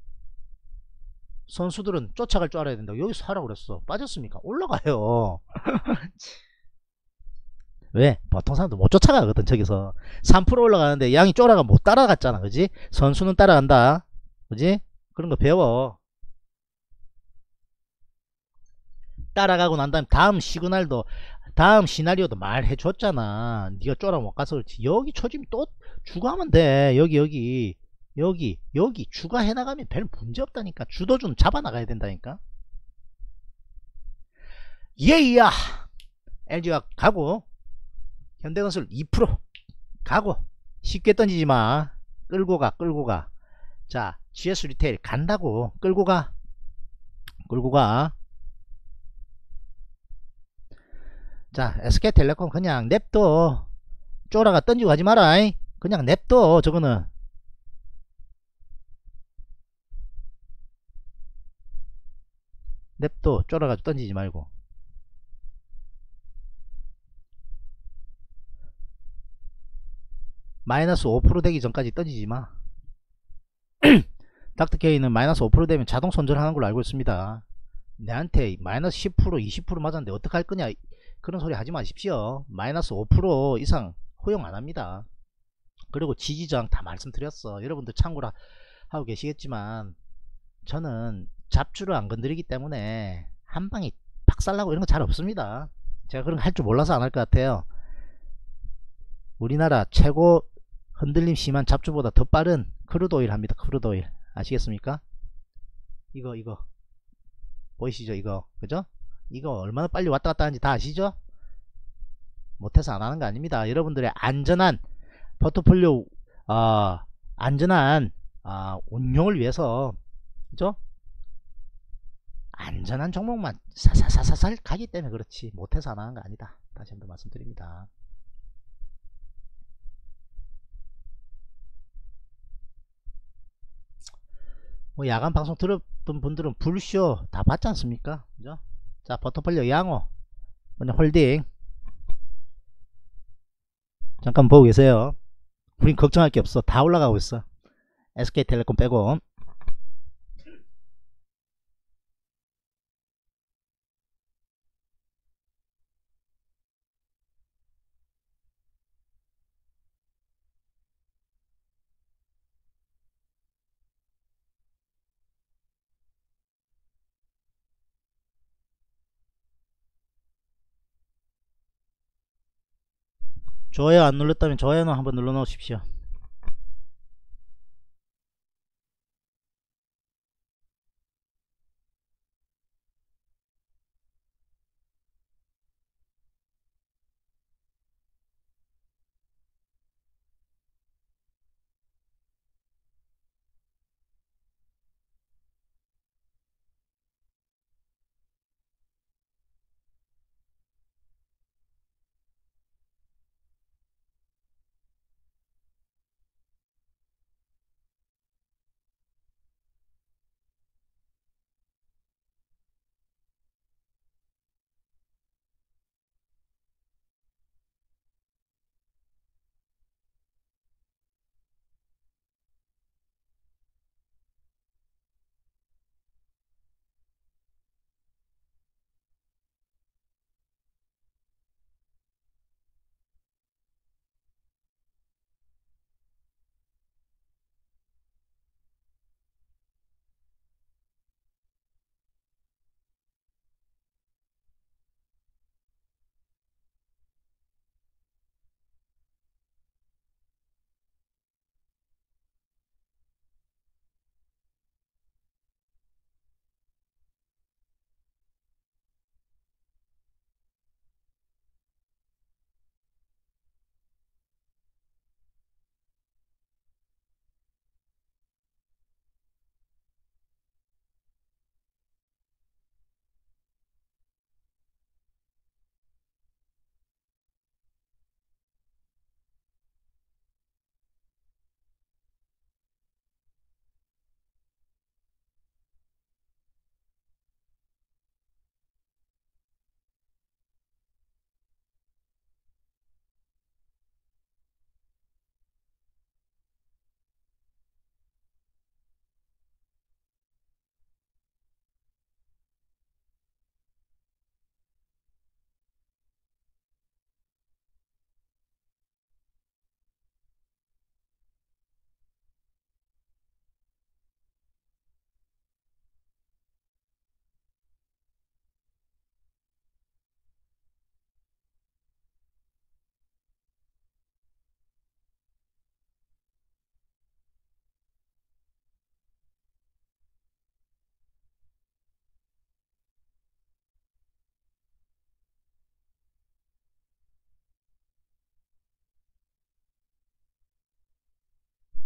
선수들은 쫓아갈 줄 알아야 된다고 여기서 사라 그랬어. 빠졌습니까? 올라가요. 왜? 보통 사람도 못 쫓아가거든. 저기서 삼 퍼센트 올라가는데 양이 쫄아가 못 따라갔잖아. 그지? 선수는 따라간다. 그지? 그런 거 배워. 따라가고 난 다음에 다음 시그널도 다음 시나리오도 말해줬잖아. 네가 쫄아 못 가서 그렇지. 여기 초짐 또 추가하면 돼. 여기 여기 여기 여기 추가해 나가면 별 문제 없다니까. 주도주는 잡아 나가야 된다니까. 예이야. 엘지가 가고 현대건설 이 퍼센트 가고. 쉽게 던지지 마. 끌고 가 끌고 가. 자 지에스 리테일 간다고. 끌고 가 끌고 가. 자 에스케이텔레콤 그냥 냅둬. 쪼라가 던지고 가지 마라. 그냥 냅둬. 저거는 냅둬. 쪼라가지고 던지지 말고. 마이너스 오 퍼센트 되기 전까지 던지지 마. 닥터케이는 마이너스 오 퍼센트 되면 자동 손절하는 걸로 알고 있습니다. 내한테 마이너스 십 퍼센트 이십 퍼센트 맞았는데 어떡할 거냐 그런 소리 하지 마십시오. 마이너스 오 퍼센트 이상 허용 안합니다. 그리고 지지저항 다 말씀드렸어. 여러분들 참고로 하고 계시겠지만 저는 잡주를 안 건드리기 때문에 한방에 박살나고 이런 거 잘 없습니다. 제가 그런 거 할 줄 몰라서 안 할 것 같아요. 우리나라 최고 흔들림 심한 잡주보다 더 빠른 크루드오일 합니다. 크루드오일 아시겠습니까? 이거 이거 보이시죠? 이거 그죠? 이거 얼마나 빨리 왔다 갔다 하는지 다 아시죠? 못해서 안 하는 거 아닙니다. 여러분들의 안전한 포트폴리오 어, 안전한 어, 운용을 위해서 그죠? 안전한 종목만 사사사사살 가기 때문에 그렇지 못해서 안 하는 거 아니다. 다시 한번 말씀드립니다. 뭐 야간 방송 들었던 분들은 불쇼 다 봤지 않습니까? 그죠? 자 포트폴리오 양호 그냥 홀딩 잠깐 보고 계세요. 우린 걱정할 게 없어. 다 올라가고 있어. 에스케이텔레콤 빼고. 좋아요 안 눌렀다면 좋아요는 한번 눌러 놓으십시오.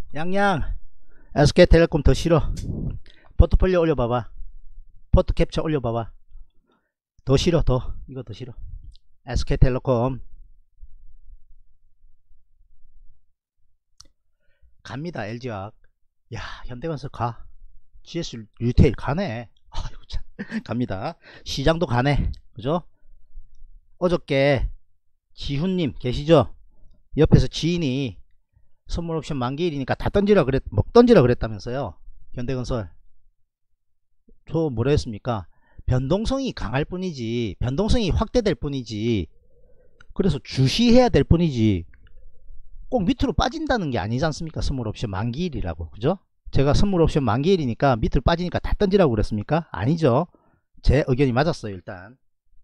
양양 에스케이텔레콤 더 싫어. 포트폴리오 올려봐봐. 포트 캡처 올려봐봐. 더 싫어. 더 이거 더 싫어. 에스케이텔레콤 갑니다. 엘지화학. 야 현대건설 가. 지에스 리테일 가네. 아이고 참 갑니다. 시장도 가네. 그죠? 어저께 지훈님 계시죠? 옆에서 지인이 선물 옵션 만기일이니까 다 던지라 그랬, 뭐 던지라 그랬다면서요. 현대건설. 저 뭐라 했습니까? 변동성이 강할 뿐이지, 변동성이 확대될 뿐이지, 그래서 주시해야 될 뿐이지, 꼭 밑으로 빠진다는 게 아니지 않습니까? 선물 옵션 만기일이라고. 그죠? 제가 선물 옵션 만기일이니까 밑으로 빠지니까 다 던지라고 그랬습니까? 아니죠. 제 의견이 맞았어요. 일단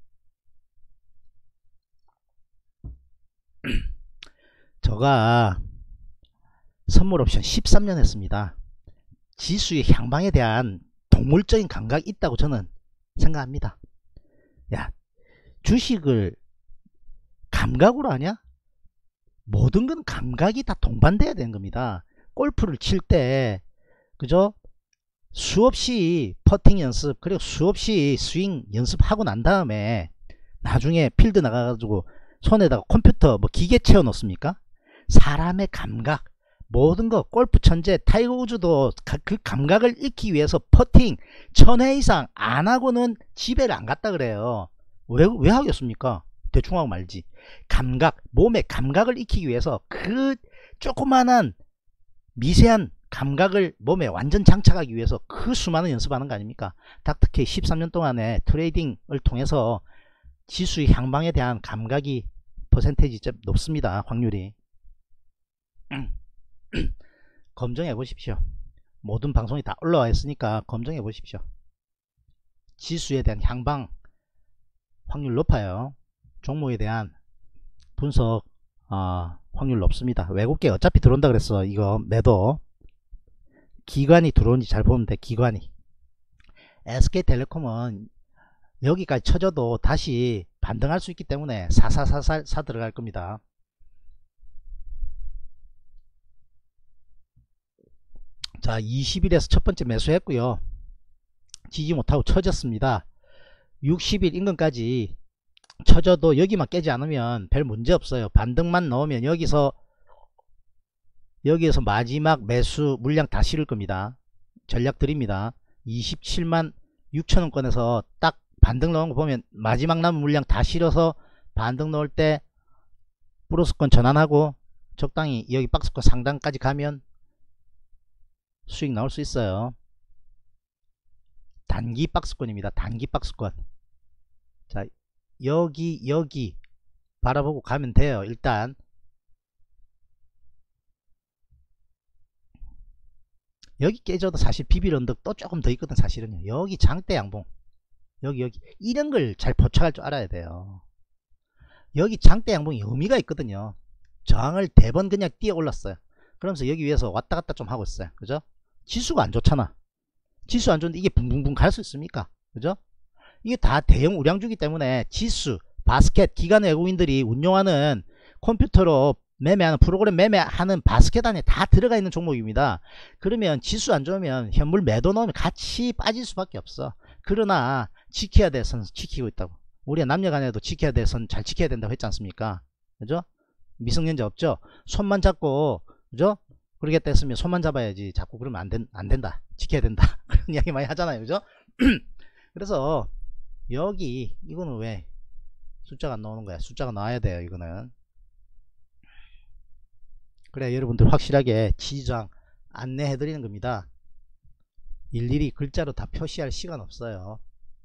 저가 선물 옵션 십삼 년 했습니다. 지수의 향방에 대한 동물적인 감각이 있다고 저는 생각합니다. 야, 주식을 감각으로 하냐? 모든 건 감각이 다 동반돼야 되는 겁니다. 골프를 칠 때 그죠? 수없이 퍼팅 연습 그리고 수없이 스윙 연습하고 난 다음에 나중에 필드 나가가지고 손에다가 컴퓨터 뭐 기계 채워 놓습니까? 사람의 감각, 모든 거, 골프 천재 타이거 우즈도 그 감각을 잃기 위해서 퍼팅 천 회 이상 안 하고는 집에를 안 갔다 그래요. 왜, 왜 하겠습니까? 대충 하고 말지. 감각, 몸의 감각을 익히기 위해서 그 조그만한 미세한 감각을 몸에 완전 장착하기 위해서 그 수많은 연습하는 거 아닙니까? 닥터케이 십삼 년 동안의 트레이딩을 통해서 지수의 향방에 대한 감각이 퍼센테이지 좀 높습니다. 확률이. 검증해 보십시오. 모든 방송이 다 올라와 있으니까 검증해 보십시오. 지수에 대한 향방 확률 높아요. 종목에 대한 분석 어, 확률 높습니다. 외국계 어차피 들어온다 그랬어. 이거 매도 기관이 들어온지 잘 보면 돼. 기관이. 에스케이텔레콤은 여기까지 쳐져도 다시 반등할 수 있기 때문에 사사사사 사 들어갈 겁니다. 자, 이십 일에서 첫 번째 매수했고요. 지지 못하고 쳐졌습니다. 육십 일 인근까지 쳐져도 여기만 깨지 않으면 별 문제 없어요. 반등만 넣으면 여기서 여기에서 마지막 매수 물량 다 실을 겁니다. 전략 드립니다. 이십칠만 육천원권에서 딱 반등 넣은 거 보면 마지막 남은 물량 다 실어서 반등 넣을 때 플러스권 전환하고 적당히 여기 박스권 상단까지 가면 수익 나올 수 있어요. 단기 박스권입니다. 단기 박스권. 자, 여기 여기 바라보고 가면 돼요. 일단 여기 깨져도 사실 비빌 언덕 또 조금 더 있거든. 사실은요. 여기 장대 양봉, 여기 여기 이런 걸 잘 포착할 줄 알아야 돼요. 여기 장대 양봉이 의미가 있거든요. 저항을 대번 그냥 뛰어 올랐어요. 그러면서 여기 위에서 왔다 갔다 좀 하고 있어요. 그죠? 지수가 안 좋잖아. 지수 안 좋은데 이게 붕붕붕 갈 수 있습니까? 그죠? 이게 다 대형 우량주기 때문에 지수, 바스켓, 기관 외국인들이 운용하는 컴퓨터로 매매하는 프로그램 매매하는 바스켓 안에 다 들어가 있는 종목입니다. 그러면 지수 안 좋으면 현물 매도 넣으면 같이 빠질 수밖에 없어. 그러나 지켜야 될 선 지키고 있다고. 우리가 남녀간에도 지켜야 될 선 잘 지켜야 된다고 했지 않습니까? 그죠? 미성년자 없죠? 손만 잡고, 그죠? 그러겠다 했으면 손만 잡아야지. 자꾸 그러면 안, 된, 안 된다. 지켜야 된다. 그런 이야기 많이 하잖아요. 그죠? 그래서 여기 이거는 왜 숫자가 안 나오는 거야? 숫자가 나와야 돼요. 이거는. 그래 여러분들 확실하게 지지저항 안내해 드리는 겁니다. 일일이 글자로 다 표시할 시간 없어요.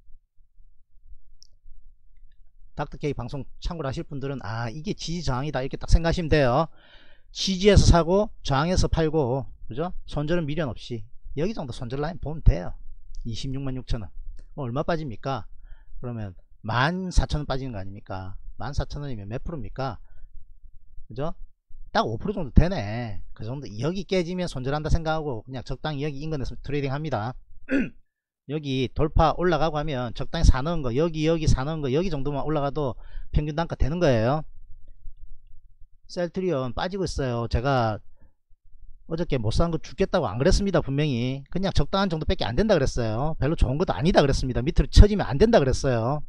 닥터케이 방송 참고를 하실 분들은 아 이게 지지저항이다 이렇게 딱 생각하시면 돼요. 지지에서 사고 저항에서 팔고, 그죠? 손절은 미련 없이 여기 정도 손절 라인 보면 돼요. 이십육만 육천원 뭐 얼마 빠집니까? 그러면 만 사천원 빠지는 거 아닙니까? 만 사천원이면 몇 프로입니까? 그죠? 딱 오 퍼센트 정도 되네. 그 정도. 여기 깨지면 손절한다 생각하고 그냥 적당히 여기 인근에서 트레이딩 합니다. 여기 돌파 올라가고 하면 적당히 사놓은 거, 여기 여기 사놓은 거 여기 정도만 올라가도 평균 단가 되는 거예요. 셀트리온 빠지고 있어요. 제가 어저께 못 산 거 죽겠다고 안 그랬습니다. 분명히 그냥 적당한 정도밖에 안 된다 그랬어요. 별로 좋은 것도 아니다 그랬습니다. 밑으로 쳐지면 안 된다 그랬어요.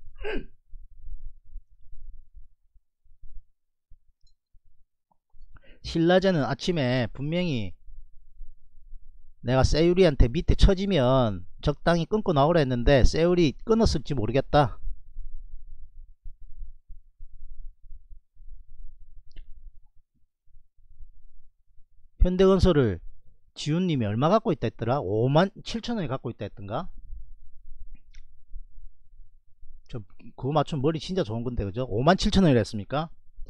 신라제는 아침에 분명히 내가 세율이한테 밑에 쳐지면 적당히 끊고 나오라 했는데 세율이 끊었을지 모르겠다. 현대건설을 지훈님이 얼마 갖고 있다 했더라? 오만 칠천원이 갖고 있다 했던가? 저 그거 맞추면 머리 진짜 좋은 건데 그죠? 오만 칠천원이라 했습니까?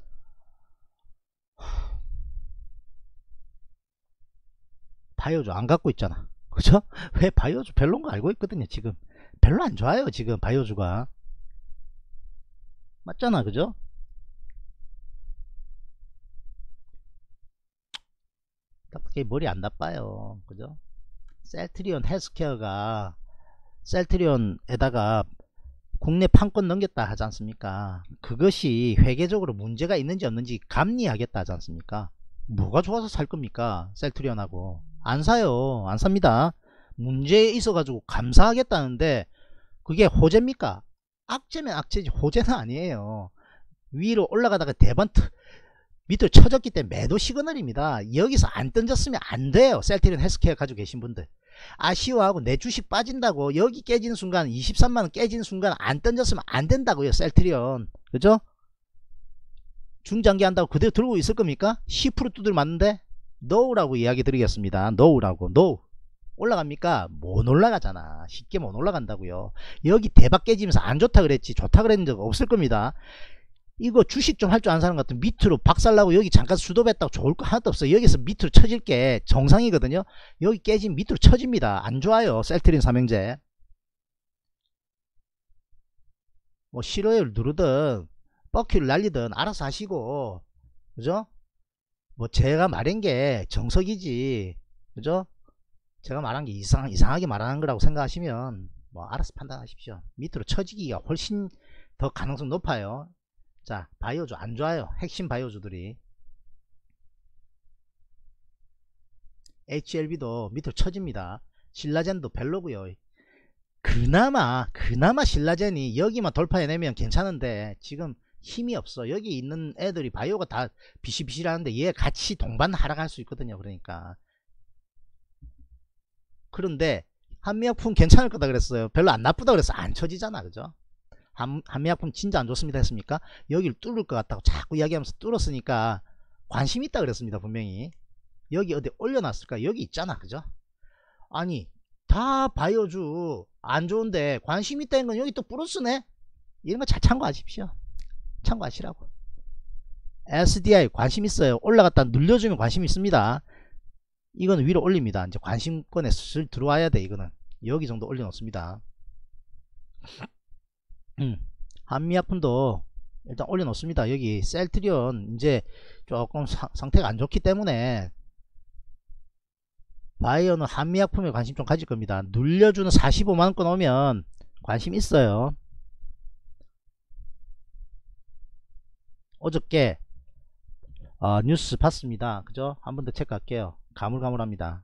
바이오주 안 갖고 있잖아. 그죠? 왜 바이오주 별로인 거 알고 있거든요. 지금 별로 안 좋아요. 지금 바이오주가 맞잖아. 그죠? 딱히 머리 안 나빠요. 그죠? 셀트리온 헬스케어가 셀트리온에다가 국내 판권 넘겼다 하지 않습니까? 그것이 회계적으로 문제가 있는지 없는지 감리하겠다 하지 않습니까? 뭐가 좋아서 살 겁니까? 셀트리온하고 안 사요. 안 삽니다. 문제 있어 가지고 감사하겠다는데 그게 호재입니까? 악재면 악재지 호재는 아니에요. 위로 올라가다가 대번 밑으로 쳐졌기 때문에 매도 시그널입니다. 여기서 안 던졌으면 안 돼요. 셀트리온 헬스케어 가지고 계신 분들 아쉬워하고 내 주식 빠진다고 여기 깨지는 순간 이십삼만원 깨지는 순간 안 던졌으면 안 된다고요. 셀트리온 그죠? 중장기 한다고 그대로 들고 있을 겁니까? 십 퍼센트 두들 맞는데 노우라고 이야기 드리겠습니다. 노우라고 노우 올라갑니까? 못 올라가잖아. 쉽게 못 올라간다고요. 여기 대박 깨지면서 안 좋다 그랬지 좋다 그랬는 적 없을 겁니다. 이거 주식 좀 할 줄 아는 사람 같은 밑으로 박살나고 여기 잠깐 수도했다고 좋을 거 하나도 없어요. 여기서 밑으로 쳐질 게 정상이거든요. 여기 깨지면 밑으로 쳐집니다. 안 좋아요. 셀트리온 삼형제 뭐 싫어요를 누르든 뻑큐를 날리든 알아서 하시고 그죠? 뭐 제가 말한 게 정석이지 그죠? 제가 말한 게 이상, 이상하게 말하는 거라고 생각하시면 뭐 알아서 판단하십시오. 밑으로 쳐지기가 훨씬 더 가능성 높아요. 자 바이오주 안 좋아요. 핵심 바이오주들이 에이치엘비도 밑으로 쳐집니다. 신라젠도 별로고요. 그나마 그나마 신라젠이 여기만 돌파해내면 괜찮은데 지금 힘이 없어. 여기 있는 애들이 바이오가 다 비실비실하는데 얘 같이 동반 하락할 수 있거든요. 그러니까 그런데 한미약품 괜찮을 거다 그랬어요. 별로 안 나쁘다 그래서 안 쳐지잖아. 그죠? 한, 한미약품 진짜 안 좋습니다 했습니까? 여기를 뚫을 것 같다고 자꾸 이야기하면서 뚫었으니까 관심 있다 그랬습니다. 분명히 여기 어디 올려놨을까? 여기 있잖아. 그죠? 아니 다 바이오주 안 좋은데 관심 있다는 건 여기 또 플러스네. 이런 거 잘 참고하십시오. 참고하시라고. 에스디아이 관심 있어요. 올라갔다 눌려주면 관심 있습니다. 이거는 위로 올립니다. 이제 관심권에 슬 들어와야 돼. 이거는 여기 정도 올려놓습니다. 음, 한미약품도 일단 올려놓습니다. 여기 셀트리온 이제 조금 사, 상태가 안 좋기 때문에 바이오는 한미약품에 관심 좀 가질 겁니다. 눌려주는 사십오만원권 오면 관심 있어요. 어저께 어, 뉴스 봤습니다. 그죠? 한 번 더 체크할게요. 가물가물합니다.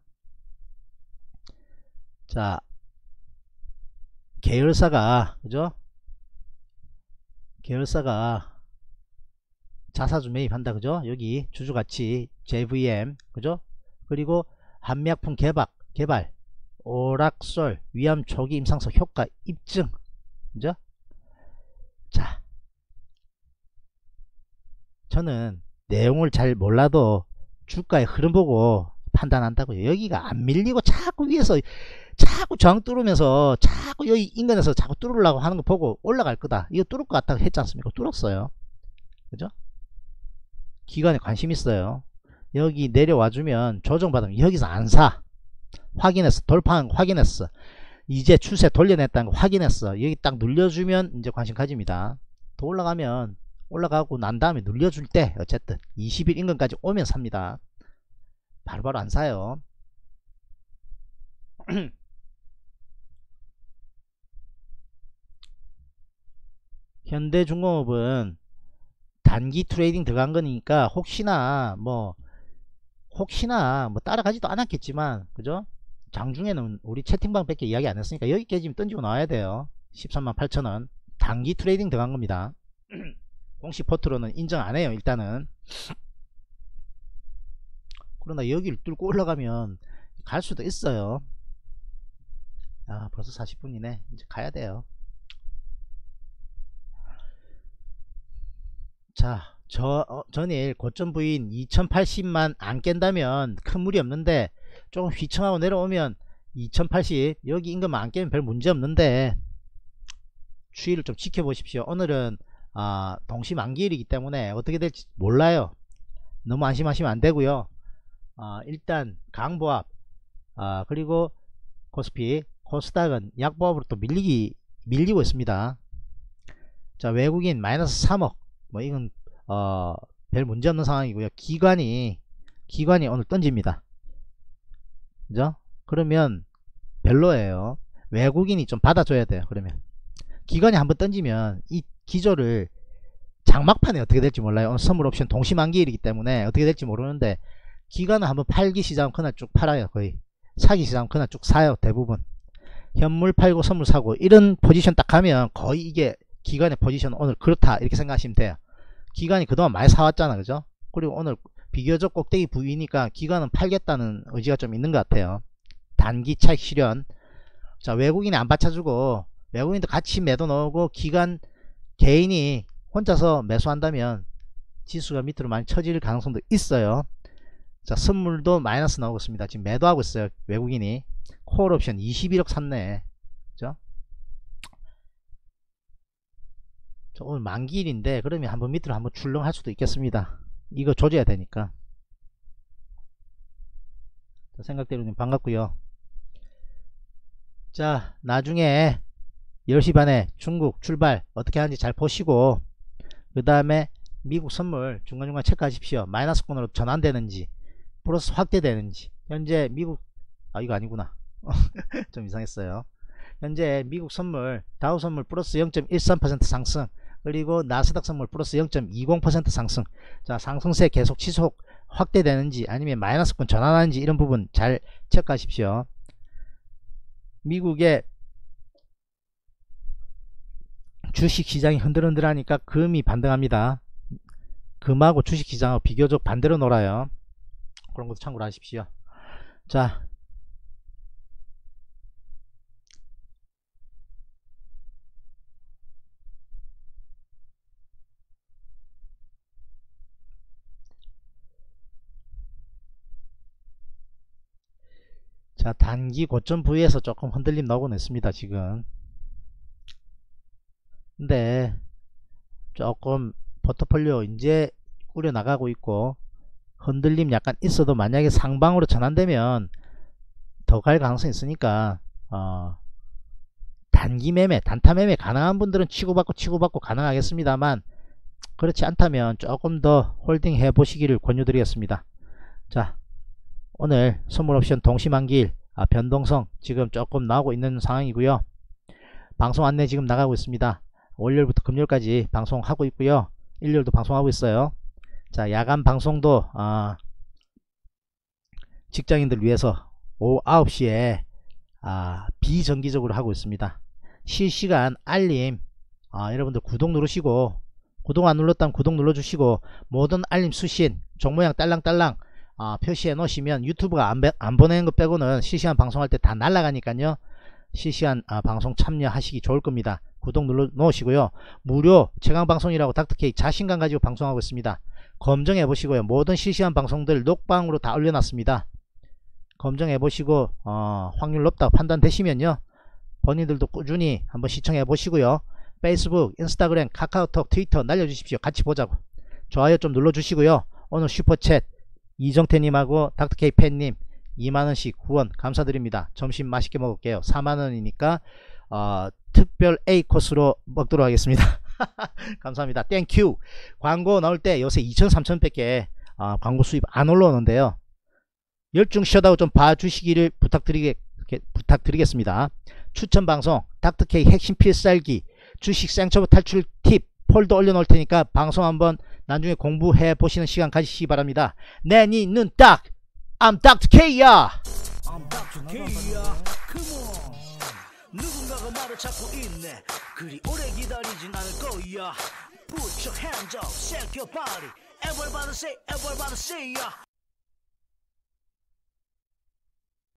자 계열사가 그죠? 계열사가 자사주 매입한다. 그죠? 여기 주주가치 제이브이엠 그죠? 그리고 한미약품 개발, 개발 오락솔 위암 초기 임상서 효과 입증 그죠? 자 저는 내용을 잘 몰라도 주가의 흐름 보고 판단한다고요. 여기가 안 밀리고 자꾸 위에서 자꾸 저항 뚫으면서 자꾸 여기 인근에서 자꾸 뚫으려고 하는 거 보고 올라갈 거다. 이거 뚫을 것 같다고 했지 않습니까? 뚫었어요. 그죠? 기관에 관심 있어요. 여기 내려와주면 조정받으면 여기서 안 사. 확인했어. 돌파한 거 확인했어. 이제 추세 돌려냈다는 거 확인했어. 여기 딱 눌려주면 이제 관심 가집니다. 더 올라가면 올라가고 난 다음에 눌려줄 때 어쨌든 이십 일 인근까지 오면 삽니다. 바로바로 안 사요. 현대중공업은 단기 트레이딩 들어간 거니까 혹시나 뭐 혹시나 뭐 따라가지도 않았겠지만 그죠? 장중에는 우리 채팅방 밖에 이야기 안 했으니까 여기 깨지면 던지고 나와야 돼요. 십삼만 팔천 원 단기 트레이딩 들어간 겁니다. 공식 포트로는 인정 안 해요 일단은. 그러나 여기를 뚫고 올라가면 갈 수도 있어요. 아 벌써 사십 분이네 이제 가야 돼요. 자 저, 어, 전일 고점 부인 이천팔십만 안 깬다면 큰 무리 없는데 조금 휘청하고 내려오면 이천팔십 여기 임금 안 깨면 별 문제 없는데 추이를 좀 지켜보십시오. 오늘은 아, 동시만기일이기 때문에 어떻게 될지 몰라요. 너무 안심하시면 안 되고요. 아, 일단 강보합 아, 그리고 코스피 코스닥은 약보합으로 또 밀리기 밀리고 있습니다. 자 외국인 마이너스 삼억 뭐 이건 어, 별 문제 없는 상황이고요. 기관이 기관이 오늘 던집니다. 그죠? 그러면 별로예요. 외국인이 좀 받아줘야 돼요. 그러면 기관이 한번 던지면 이 기조를 장막판에 어떻게 될지 몰라요. 오늘 선물 옵션 동시만기일이기 때문에 어떻게 될지 모르는데 기관은 한번 팔기 시작하면 그날 쭉 팔아요. 거의 사기 시작하면 그날 쭉 사요. 대부분 현물 팔고 선물 사고 이런 포지션 딱 가면 거의 이게 기관의 포지션 오늘 그렇다 이렇게 생각하시면 돼요. 기관이 그동안 많이 사왔잖아 그죠? 그리고 오늘 비교적 꼭대기 부위니까 기관은 팔겠다는 의지가 좀 있는 것 같아요. 단기 차익 실현. 자 외국인이 안 받쳐주고 외국인도 같이 매도 넣고 기관 개인이 혼자서 매수한다면 지수가 밑으로 많이 처질 가능성도 있어요. 자 선물도 마이너스 나오고 있습니다. 지금 매도하고 있어요. 외국인이 콜옵션 이십일억 샀네. 그죠? 오늘 만기일인데 그러면 한번 밑으로 한번 출렁할 수도 있겠습니다. 이거 조져야 되니까. 생각대로는 반갑고요. 자 나중에 열 시 반에 중국 출발 어떻게 하는지 잘 보시고 그 다음에 미국 선물 중간중간 체크하십시오. 마이너스권으로 전환되는지 플러스 확대되는지. 현재 미국 아 이거 아니구나. 좀 이상했어요. 현재 미국 선물 다우 선물 플러스 영 점 일삼 퍼센트 상승 그리고 나스닥 선물 플러스 영 점 이공 퍼센트 상승. 자 상승세 계속 지속 확대되는지 아니면 마이너스권 전환하는지 이런 부분 잘 체크하십시오. 미국의 주식시장이 흔들흔들하니까 금이 반등합니다. 금하고 주식시장하고 비교적 반대로 놀아요. 그런 것도 참고로 하십시오. 자 자 단기 고점 부위에서 조금 흔들림 나오곤 했습니다 지금. 근데 조금 포트폴리오 이제 꾸려 나가고 있고 흔들림 약간 있어도 만약에 상방으로 전환되면 더 갈 가능성이 있으니까 어, 단기 매매 단타 매매 가능한 분들은 치고받고 치고받고 가능하겠습니다만 그렇지 않다면 조금 더 홀딩 해 보시기를 권유드리겠습니다. 자 오늘 선물옵션 동시만기일 아, 변동성 지금 조금 나오고 있는 상황이고요. 방송 안내 지금 나가고 있습니다. 월요일부터 금요일까지 방송하고 있고요. 일요일도 방송하고 있어요. 자 야간 방송도 아, 직장인들 위해서 오후 아홉 시에 아, 비정기적으로 하고 있습니다. 실시간 알림 아, 여러분들 구독 누르시고 구독 안 눌렀다면 구독 눌러주시고 모든 알림 수신 종모양 딸랑딸랑 아, 표시해 놓으시면 유튜브가 안, 안 보내는 것 빼고는 실시간 방송할 때 다 날아가니까요. 실시간 아, 방송 참여하시기 좋을 겁니다. 구독 눌러 놓으시고요. 무료 최강방송이라고 닥터케이 자신감 가지고 방송하고 있습니다. 검증해 보시고요. 모든 실시간 방송들 녹방으로 다 올려놨습니다. 검증해 보시고 어, 확률 높다고 판단되시면요. 본인들도 꾸준히 한번 시청해 보시고요. 페이스북, 인스타그램, 카카오톡, 트위터 날려주십시오. 같이 보자고. 좋아요 좀 눌러주시고요. 오늘 슈퍼챗 이정태님하고 닥터케이 팬님 이만원씩 후원 감사드립니다. 점심 맛있게 먹을게요. 사만원이니까 어, 특별 A 코스로 먹도록 하겠습니다. 감사합니다. 땡큐. 광고 나올 때 요새 이천 삼천 밖에 어, 광고 수입 안 올라오는데요. 열중 셧아웃 좀 봐주시기를 부탁드리게, 부탁드리겠습니다. 추천방송 닥터케이 핵심 필살기 주식 생초보 탈출 팁 폴더 올려놓을 테니까 방송 한번 나중에 공부해 보시는 시간 가지시기 바랍니다. 내 니 눈 딱 I'm 닥터 K야. I'm 닥터 K야. Come on. 누군가가 나를 찾고 있네. 그리 오래 기다리진 않을 거야. Put your hands up, shake your body. Everybody say, everybody say, yeah.